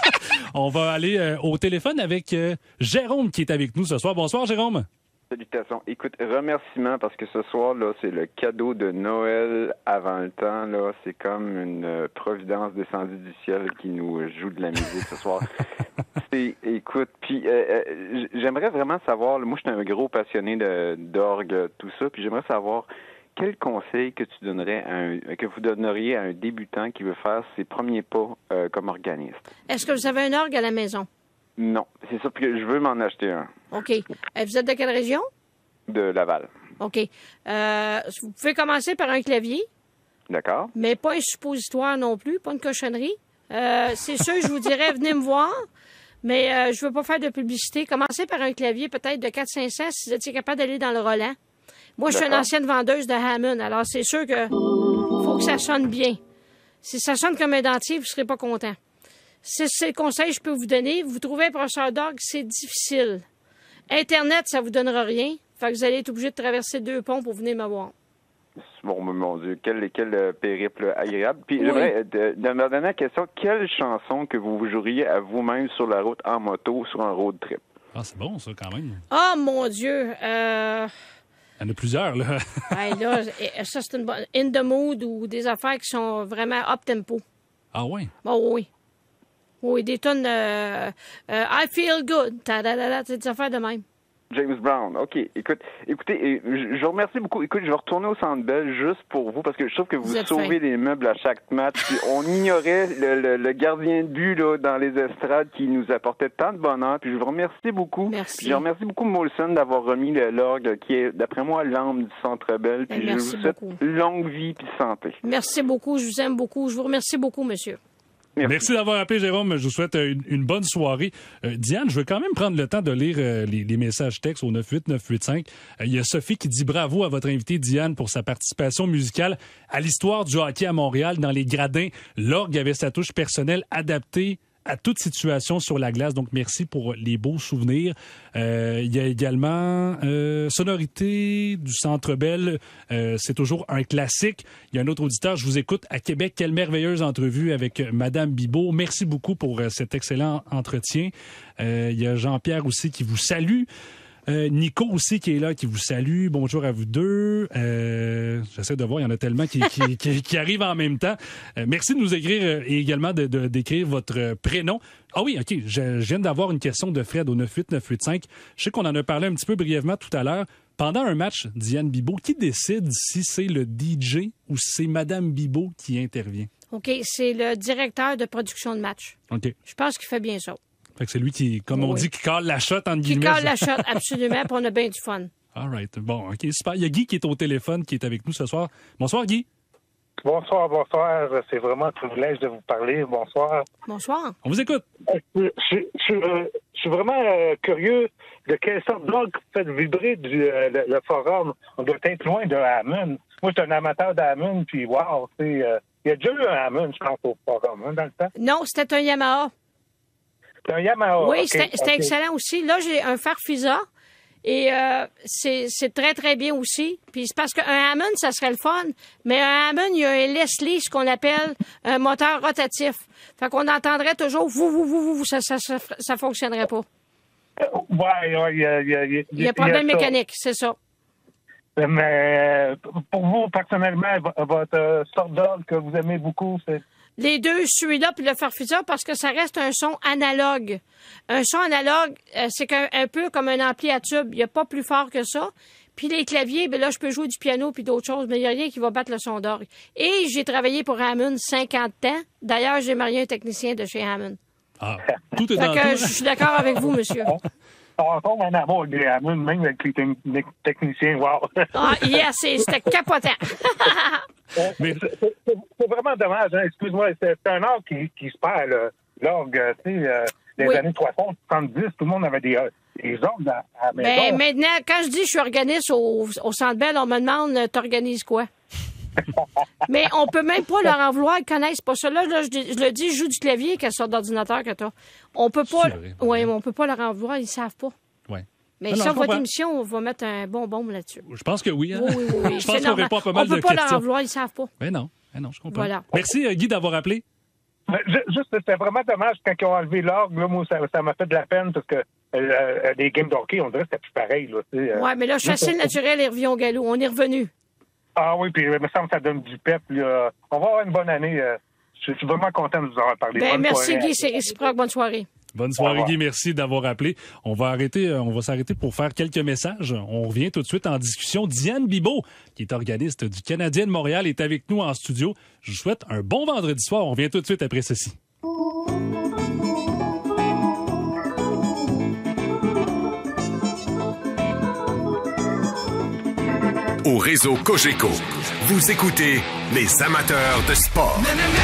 On va aller euh, au téléphone avec euh, Jérôme qui est avec nous ce soir. Bonsoir, Jérôme. Salutations. Écoute, remerciements parce que ce soir, là, c'est le cadeau de Noël avant le temps, là. C'est comme une euh, providence descendue du ciel qui nous euh, joue de la musique ce soir. C'est, écoute, puis euh, euh, j'aimerais vraiment savoir, là, moi, je suis un gros passionné de, d'orgue, tout ça, puis j'aimerais savoir quel conseil que tu donnerais à un, que vous donneriez à un débutant qui veut faire ses premiers pas euh, comme organiste. Est-ce que vous avez un orgue à la maison? Non, c'est ça, que je veux m'en acheter un OK. Euh, Vous êtes de quelle région? de Laval. OK. Euh, vous pouvez commencer par un clavier, D'accord? mais pas un suppositoire non plus, pas une cochonnerie. Euh, c'est sûr, je vous dirais, venez me voir, mais euh, je veux pas faire de publicité. Commencez par un clavier peut-être de quatre cinq cents si vous étiez capable d'aller dans le Roland. Moi, je suis une D'accord. ancienne vendeuse de Hammond, alors c'est sûr que faut que ça sonne bien. Si ça sonne comme un dentier, vous serez pas content. C'est, c'est le conseil que je peux vous donner. Vous trouvez un professeur d'orgue, c'est difficile. Internet, ça vous donnera rien. Fait que vous allez être obligé de traverser deux ponts pour venir me voir. Bon, mon Dieu, quel, quel euh, périple agréable. Puis Oui. j'aimerais, euh, de, de ma dernière question, quelle chanson que vous joueriez à vous-même sur la route en moto, sur un road trip? Ah, c'est bon, ça, quand même. Oh, mon Dieu! Euh... Il y en a plusieurs, là. hey, là, eh, ça, c'est une bonne... In the mood ou des affaires qui sont vraiment up-tempo. Ah ouais? Bon, oui. Oui, des tonnes... euh, euh, I feel good. Ta-da-da-da, c'est des affaires de même. James Brown, OK. Écoute, écoutez, euh, je je vous remercie beaucoup. Écoute, je vais retourner au Centre Bell juste pour vous, parce que je trouve que vous, Vous êtes sauvez fin. des meubles à chaque match. Puis on ignorait le, le- le gardien de but là, dans les estrades qui nous apportait tant de bonheur. Puis je vous remercie beaucoup. Merci. Puis je remercie beaucoup Molson d'avoir remis le l'orgue qui est, d'après moi, l'âme du Centre Bell. Puis Ben, je merci vous souhaite beaucoup. longue vie puis santé. Merci beaucoup, je vous aime beaucoup. Je vous remercie beaucoup, monsieur. Merci. Merci d'avoir appelé, Jérôme. Je vous souhaite une, une bonne soirée. Euh, Diane, je veux quand même prendre le temps de lire euh, les, les messages textes au neuf huit neuf huit cinq. Euh, Il y a Sophie qui dit bravo à votre invité Diane pour sa participation musicale à l'histoire du hockey à Montréal. Dans les gradins, l'orgue avait sa touche personnelle adaptée à toute situation sur la glace. Donc, merci pour les beaux souvenirs. Euh, il y a également euh, Sonorité du Centre Bell. Euh, c'est toujours un classique. Il y a un autre auditeur, je vous écoute à Québec. Quelle merveilleuse entrevue avec Madame Bibeau. Merci beaucoup pour euh, cet excellent entretien. Euh, il y a Jean-Pierre aussi qui vous salue. Euh, Nico aussi qui est là, qui vous salue. Bonjour à vous deux. Euh, j'essaie de voir, il y en a tellement qui, qui, qui, qui arrivent en même temps. Euh, merci de nous écrire euh, et également de, de, d'écrire votre prénom. Ah oui, OK, je, je viens d'avoir une question de Fred au neuf huit neuf huit cinq. Je sais qu'on en a parlé un petit peu brièvement tout à l'heure. Pendant un match, Diane Bibeau, qui décide si c'est le D J ou si c'est Madame Bibeau qui intervient? OK, c'est le directeur de production de match. OK. Je pense qu'il fait bien ça. Fait que c'est lui qui, comme on oui. dit, qui cale la shot, entre Qui guillemets. cale la shot, absolument, puis on a bien du fun. All right. Bon, OK, super. Il y a Guy qui est au téléphone, qui est avec nous ce soir. Bonsoir, Guy. Bonsoir, bonsoir. C'est vraiment un privilège de vous parler. Bonsoir. Bonsoir. On vous écoute. Je, je, je, je suis vraiment euh, curieux de quelle sorte d'orgue vous faites vibrer du, euh, le, le forum. On doit être loin de Hammond. Moi, je suis un amateur d'Hammond, puis wow, c'est... Euh, il y a déjà eu un Hammond, je pense, au forum, hein, dans le temps. Non, c'était un Yamaha. Un Yamaha. Oui, okay, c'était, c'était okay. excellent aussi. Là, j'ai un Farfisa et euh, c'est, c'est très, très bien aussi. Puis c'est parce qu'un Hammond, ça serait le fun, mais un Hammond, il y a un Leslie, ce qu'on appelle un moteur rotatif. Fait qu'on entendrait toujours vous, vous, vous, vous, ça, ça, ça, ça fonctionnerait pas. Oui, oui, il y a... Il y a, il y a, il y a problème il y a mécanique, c'est ça. Mais pour vous, personnellement, votre sorte d'orgue que vous aimez beaucoup, c'est... Les deux, celui-là puis le Farfisa, parce que ça reste un son analogue. Un son analogue, euh, c'est qu'un, un peu comme un ampli à tube. Il n'y a pas plus fort que ça. Puis les claviers, ben là, je peux jouer du piano puis d'autres choses, mais il n'y a rien qui va battre le son d'orgue. Et j'ai travaillé pour Hammond cinquante ans. D'ailleurs, j'ai marié un technicien de chez Hammond. Ah, tout est fait dans que tout. Je suis d'accord avec vous, monsieur. On tombe en amour avec les Hammond, même avec les te- techniciens. Wow! Ah, yes, c'était capotant. Mais c'est, c'est, c'est vraiment dommage, hein? Excuse-moi, c'est, c'est un art qui, qui se perd, là. L'orgue, tu sais, euh, les oui. années soixante, soixante-dix, tout le monde avait des, euh, des orgues à, à la maison. Ben, maintenant, quand je dis que je suis organiste au, au Centre Bell, on me demande, t'organises quoi? Mais on peut même pas leur en vouloir, ils connaissent pas ça. Là, là je, je le dis, je joue du clavier, quelle sorte d'ordinateur que t'as. On peut pas, ouais, mais on peut pas leur en vouloir, ils savent pas. Ouais. Mais non, sur non, votre comprends. émission, on va mettre un bonbon là-dessus. Je pense que oui. Hein? Oui, oui, oui. je pense qu'on répond à pas mal on de peut pas questions. leur en vouloir, ils savent pas. Mais non, mais non, je comprends. Voilà. Merci, euh, Guy, d'avoir appelé. Mais, juste, c'était vraiment dommage quand ils ont enlevé l'orgue. Là, moi, ça, ça m'a fait de la peine parce que euh, les games d'hockey, on dirait que c'était plus pareil. Là, euh, ouais, mais là, chasser le naturel et revient au galop. On est revenu. Ah oui, puis il me semble que ça donne du pep. Là. On va avoir une bonne année. Euh, je suis vraiment content de vous avoir parlé. Ben, bonne merci, soirée. Guy. C'est réciproque. Bonne soirée. Bonne soirée, Guy. Merci d'avoir appelé. On va arrêter, on va s'arrêter pour faire quelques messages. On revient tout de suite en discussion. Diane Bibeau, qui est organiste du Canadien de Montréal, est avec nous en studio. Je vous souhaite un bon vendredi soir. On revient tout de suite après ceci. Au réseau Cogeco, vous écoutez les amateurs de sport.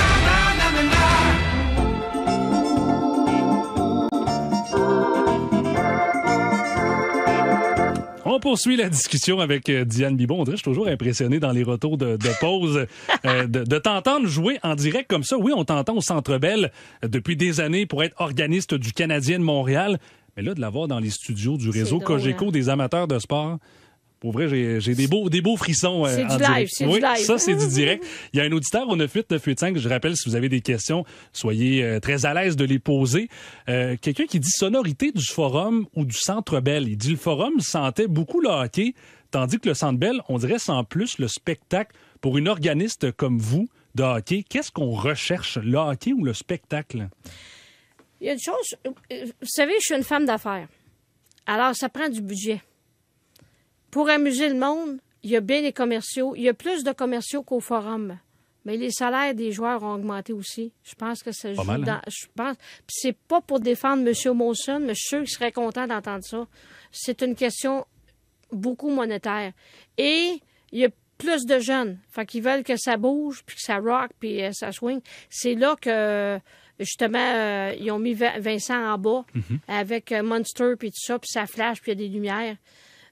On poursuit la discussion avec euh, Diane Bibeau. On dirait que je suis toujours impressionné dans les retours de, de pause euh, de, de t'entendre jouer en direct comme ça. Oui, on t'entend au Centre Bell euh, depuis des années pour être organiste du Canadien de Montréal. Mais là, de l'avoir dans les studios du réseau drôle, Cogeco hein? des amateurs de sport... Pour vrai, j'ai, j'ai des beaux, des beaux frissons. Euh, c'est en du live, direct. c'est oui, du live. Ça, c'est du direct. Il y a un auditeur au neuf huit neuf huit cinq. Je rappelle, si vous avez des questions, soyez euh, très à l'aise de les poser. Euh, quelqu'un qui dit sonorité du forum ou du Centre Bell. Il dit le forum sentait beaucoup le hockey, tandis que le Centre Bell, on dirait, sent plus le spectacle. Pour une organiste comme vous de hockey, qu'est-ce qu'on recherche, le hockey ou le spectacle? Il y a une chose... Vous savez, je suis une femme d'affaires. Alors, ça prend du budget. Pour amuser le monde, il y a bien des commerciaux. Il y a plus de commerciaux qu'au forum. Mais les salaires des joueurs ont augmenté aussi. Je pense que ça joue mal, hein? dans... Je pense... Puis c'est pas pour défendre M. Molson, mais je suis sûr qu'il serait content d'entendre ça. C'est une question beaucoup monétaire. Et il y a plus de jeunes. Fait qu'ils veulent que ça bouge, puis que ça rock, puis euh, ça swing. C'est là que... Justement, euh, ils ont mis Vincent en bas, mm-hmm. avec euh, Monster, puis tout ça, puis ça flash, puis il y a des lumières.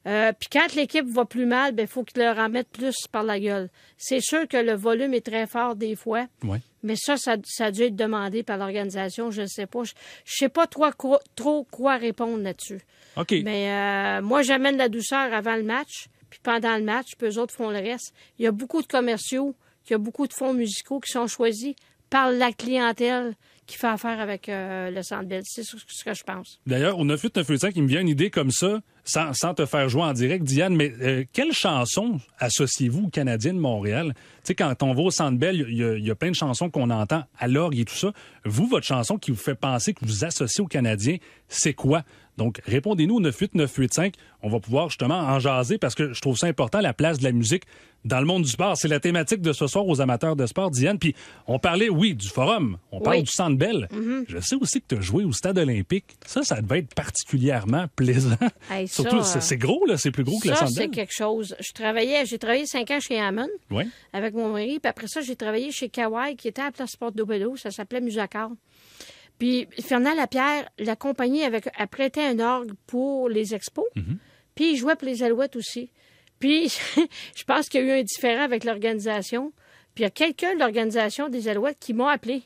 Euh, Puis quand l'équipe va plus mal, ben faut qu'ils leur en mettent plus par la gueule. C'est sûr que le volume est très fort des fois, Ouais. mais ça, ça, ça a dû être demandé par l'organisation, je ne sais pas. Je, je sais pas trop, quoi- trop quoi répondre là-dessus. OK. Mais euh, moi, j'amène la douceur avant le match, puis pendant le match, puis eux autres font le reste. Il y a beaucoup de commerciaux, il y a beaucoup de fonds musicaux qui sont choisis par la clientèle qui fait affaire avec euh, le Centre Bell. C'est ce que je pense. D'ailleurs, au neuf huit neuf huit cinq, il me vient une idée comme ça, sans, sans te faire jouer en direct, Diane, mais euh, quelle chanson associez-vous aux Canadiens de Montréal? Tu sais, quand on va au Centre Bell, il y, a- il y a plein de chansons qu'on entend à l'orgue et tout ça. Vous, votre chanson qui vous fait penser que vous associez aux Canadiens, c'est quoi? Donc, répondez-nous au neuf huit neuf huit cinq. On va pouvoir justement en jaser parce que je trouve ça important, la place de la musique dans le monde du sport. C'est la thématique de ce soir aux amateurs de sport, Diane. Puis, on parlait, oui, du Forum. On parle Oui. du Centre Bell. Mhm. Je sais aussi que tu as joué au Stade olympique. Ça, ça devait être particulièrement plaisant. Hey, ça, Surtout, euh, c'est c'est gros, là. C'est plus gros que le Ça, Centre c'est Bell. quelque chose. Je travaillais, j'ai travaillé cinq ans chez Hammond Oui. avec mon mari, puis après ça, j'ai travaillé chez Kawai, qui était à la Place Porte d'Aubelo. Ça s'appelait Musacor. Puis Fernand Lapierre, la compagnie avait a prêté un orgue pour les expos. Puis il jouait pour les Alouettes aussi. Puis je pense qu'il y a eu un différend avec l'organisation. Puis il y a quelqu'un de l'organisation des Alouettes qui m'a appelé.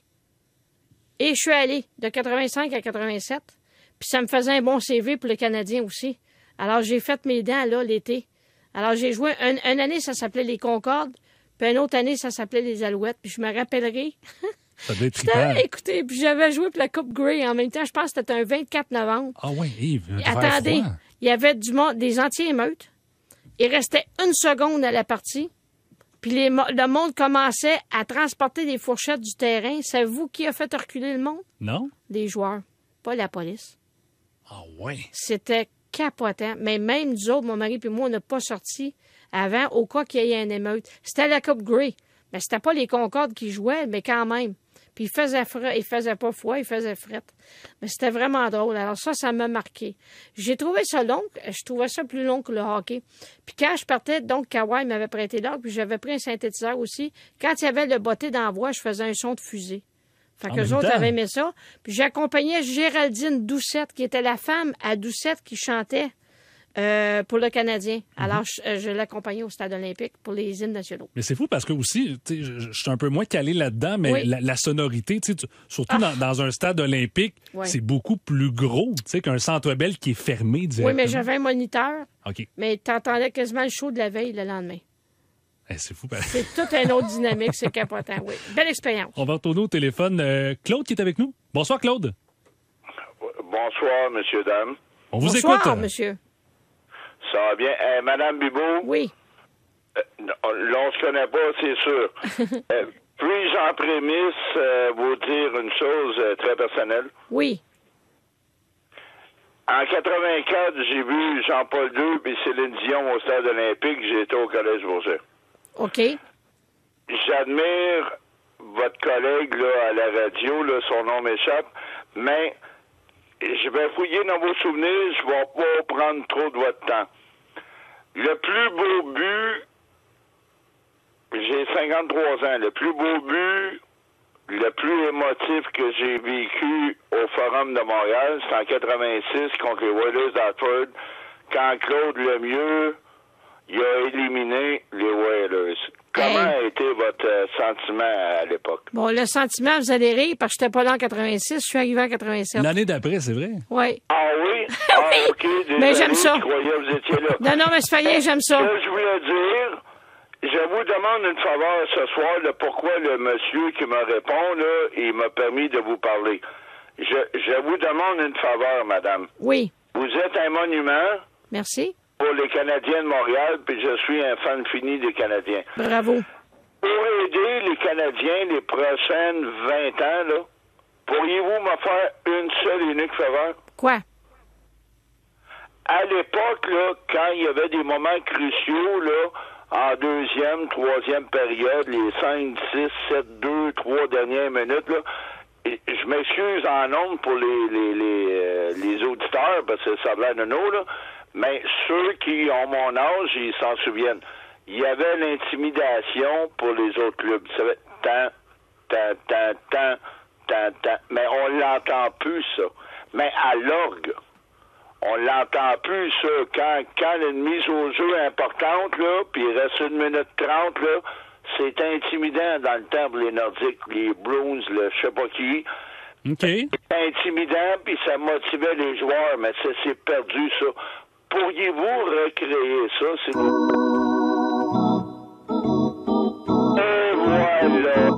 Et je suis allée de quatre-vingt-cinq à quatre-vingt-sept. Puis ça me faisait un bon C V pour le Canadien aussi. Alors j'ai fait mes dents là l'été. Alors j'ai joué un- une année, ça s'appelait les Concordes. Puis une autre année, ça s'appelait les Alouettes. Puis je me rappellerai. Ça devait être J'étais- trippant. écoutez, puis j'avais joué pour la Coupe Grey en même temps. Je pense que c'était un vingt-quatre novembre. Ah oui, Yves. il devait faire Attendez, froid. il y avait du monde, des anti-émeutes. Il restait une seconde à la partie. Puis les mo- le monde commençait à transporter des fourchettes du terrain. Savez-vous qui a fait reculer le monde? Non? Les joueurs, pas la police. Ah ouais. C'était capotant. Mais même nous autres, mon mari et moi, on n'a pas sorti avant au cas qu'il y ait une émeute. C'était la Coupe Grey. Mais c'était pas les Concordes qui jouaient, mais quand même. Puis il faisait frais, il faisait pas froid, il faisait fret. Mais c'était vraiment drôle. Alors ça, ça m'a marqué. J'ai trouvé ça long. Je trouvais ça plus long que le hockey. Puis quand je partais, donc Kawhi m'avait prêté l'orgue, puis j'avais pris un synthétiseur aussi. Quand il y avait le botté dans la voix, je faisais un son de fusée. Fait En que les même autres temps. avaient aimé ça. Puis j'accompagnais Géraldine Doucette, qui était la femme à Doucette qui chantait euh, pour le Canadien. Alors, je, euh, je l'accompagnais au Stade olympique pour les hymnes nationaux. Mais c'est fou parce que aussi, tu sais, je, je suis un peu moins calé là-dedans, mais Oui. la, la sonorité, tu sais, tu- surtout dans, dans un stade olympique, Ouais. c'est beaucoup plus gros, tu sais, qu'un centre Bell qui est fermé directement. Oui, mais j'avais un moniteur, OK. mais t'entendais quasiment le show de la veille le lendemain. Eh, c'est fou. pareil. C'est toute une autre dynamique, c'est capotant, oui. Belle expérience. On va retourner au téléphone. Euh, Claude qui est avec nous. Bonsoir, Claude. Bonsoir, monsieur, dame. On vous Bonsoir, écoute. monsieur. Ça va bien? Eh, Madame Bibot? Oui. Euh, non, là, on se connaît pas, c'est sûr. Euh, Puis-je en prémisse euh, vous dire une chose euh, très personnelle? Oui. En quatre-vingt-quatre, j'ai vu Jean-Paul deux et Céline Dion au Stade olympique. J'étais au Collège Bourget. OK. J'admire votre collègue là, à la radio, là, son nom m'échappe, mais je vais fouiller dans vos souvenirs, je vais pas prendre trop de votre temps. Le plus beau but, j'ai cinquante-trois ans, le plus beau but, le plus émotif que j'ai vécu au Forum de Montréal, c'est en quatre-vingt-six contre les Oilers d'Hartford, quand Claude Lemieux il a éliminé les Oilers. Comment Hey. a été votre euh, sentiment à l'époque? Bon, le sentiment, vous allez rire, parce que j'étais pas là en quatre-vingt-six, je suis arrivé en quatre-vingt-sept. L'année d'après, c'est vrai. Oui. Ah oui? Ah, OK. Désolé, Mais j'aime ça. Je croyais que vous étiez là. Non, non, mais c'est pas rien, j'aime ça. Ce que je voulais dire, je vous demande une faveur ce soir, là, pourquoi le monsieur qui me répond, là, il m'a permis de vous parler. Je, je vous demande une faveur, madame. Oui. Vous êtes un monument Merci. pour les Canadiens de Montréal, puis je suis un fan fini des Canadiens. Bravo. Pour aider les Canadiens les prochaines vingt ans, là, pourriez-vous me faire une seule et unique faveur? Quoi? À l'époque, là, quand il y avait des moments cruciaux, là, en deuxième, troisième période, les cinq, six, sept, deux, trois dernières minutes, là, et je m'excuse en nombre pour les les, les, euh, les auditeurs, parce que ça a l'air de nous, là, mais ceux qui ont mon âge, ils s'en souviennent. Il y avait l'intimidation pour les autres clubs. Ça fait tant, tant, tant, tant, tant, tant. Mais on l'entend plus, ça. Mais à l'orgue, On l'entend plus, ça. Quand, quand il y a une mise au jeu importante, là, puis il reste une minute trente, là, c'est intimidant dans le temps pour les Nordiques, les Bruins, le je sais pas qui. OK. C'est intimidant, puis ça motivait les joueurs, mais ça s'est perdu, ça. Pourriez-vous recréer ça, s'il vous plaît? Et voilà.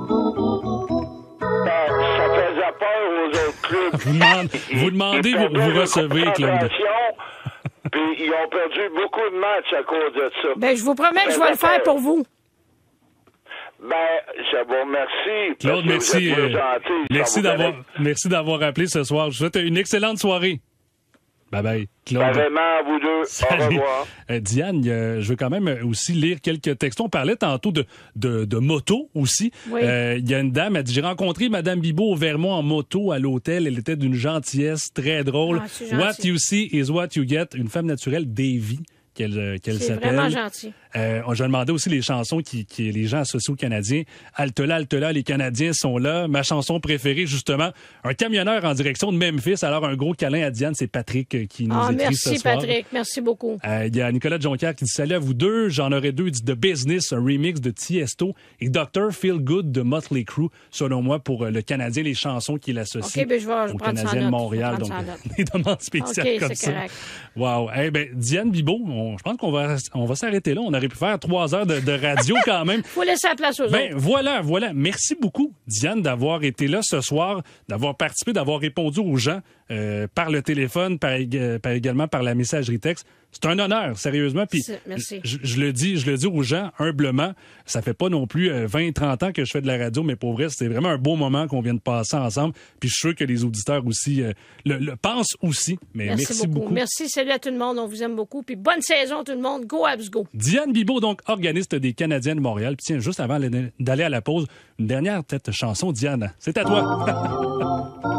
Ça, ça faisait peur aux autres clubs. Vous, demande, vous demandez, vous, vous recevez, Claude. Puis ils ont perdu beaucoup de matchs à cause de ça. Ben, je vous promets que je vais le faire pour vous. Ben, je vous remercie. Claude, merci. Vous euh, gentil, merci d'avoir, merci d'avoir appelé ce soir. Je vous souhaite une excellente soirée. Bye bye, Claude. Vraiment, à vous deux. Salut. Au revoir. Euh, Diane, euh, je veux quand même aussi lire quelques textos. On parlait tantôt de, de, de moto aussi. Oui. Euh, il y a une dame, elle dit, j'ai rencontré Mme Bibot au Vermont en moto à l'hôtel. Elle était d'une gentillesse très drôle. Ah, c'est gentil. What you see is what you get. Une femme naturelle, Davy, qu'elle, euh, qu'elle C'est s'appelle. vraiment gentil. Euh, je demandais aussi les chansons qui, qui les gens associés aux Canadiens. Altola, Altola, les Canadiens sont là. Ma chanson préférée, justement, un camionneur en direction de Memphis. Alors, un gros câlin à Diane. C'est Patrick euh, qui nous Ah, écrit merci, ce soir. Patrick. Merci beaucoup. Euh, Il y a Nicolas Jonquière qui dit « Salut à vous deux. J'en aurais deux. » Il dit « The Business, un remix de Tiesto et docteur Feel Good de Motley Crue. » Selon moi, pour euh, le Canadien, les chansons qu'il associe OK, ben, je vais, je aux vais prendre ça en Canadiens de note. Montréal. Je vais Donc, prendre ça en note. des demandes spéciales OK, comme c'est ça. correct. Wow. Eh ben, Diane Bibot, on- je pense qu'on va, on va s'arrêter là. On aurait pu faire trois heures de, de radio quand même. Faut laisser la place aux Ben autres. voilà, voilà. Merci beaucoup, Diane, d'avoir été là ce soir, d'avoir participé, d'avoir répondu aux gens euh, par le téléphone, par, ég- par également par la messagerie texte. C'est un honneur, sérieusement. Puis C'est- merci. Je, je le dis, je le dis aux gens humblement. Ça fait pas non plus euh, vingt, trente ans que je fais de la radio, mais pour vrai, c'était vraiment un beau moment qu'on vient de passer ensemble. Puis je suis sûr que les auditeurs aussi euh, le, le pensent aussi. Mais merci, Merci, beaucoup. beaucoup. Merci, salut à tout le monde. On vous aime beaucoup. Puis bonne saison, tout le monde. Go Habs, go. Diane Bibot, donc organiste des Canadiens de Montréal. Puis tiens, juste avant d'aller à la pause, une dernière tête chanson, Diane. C'est à toi.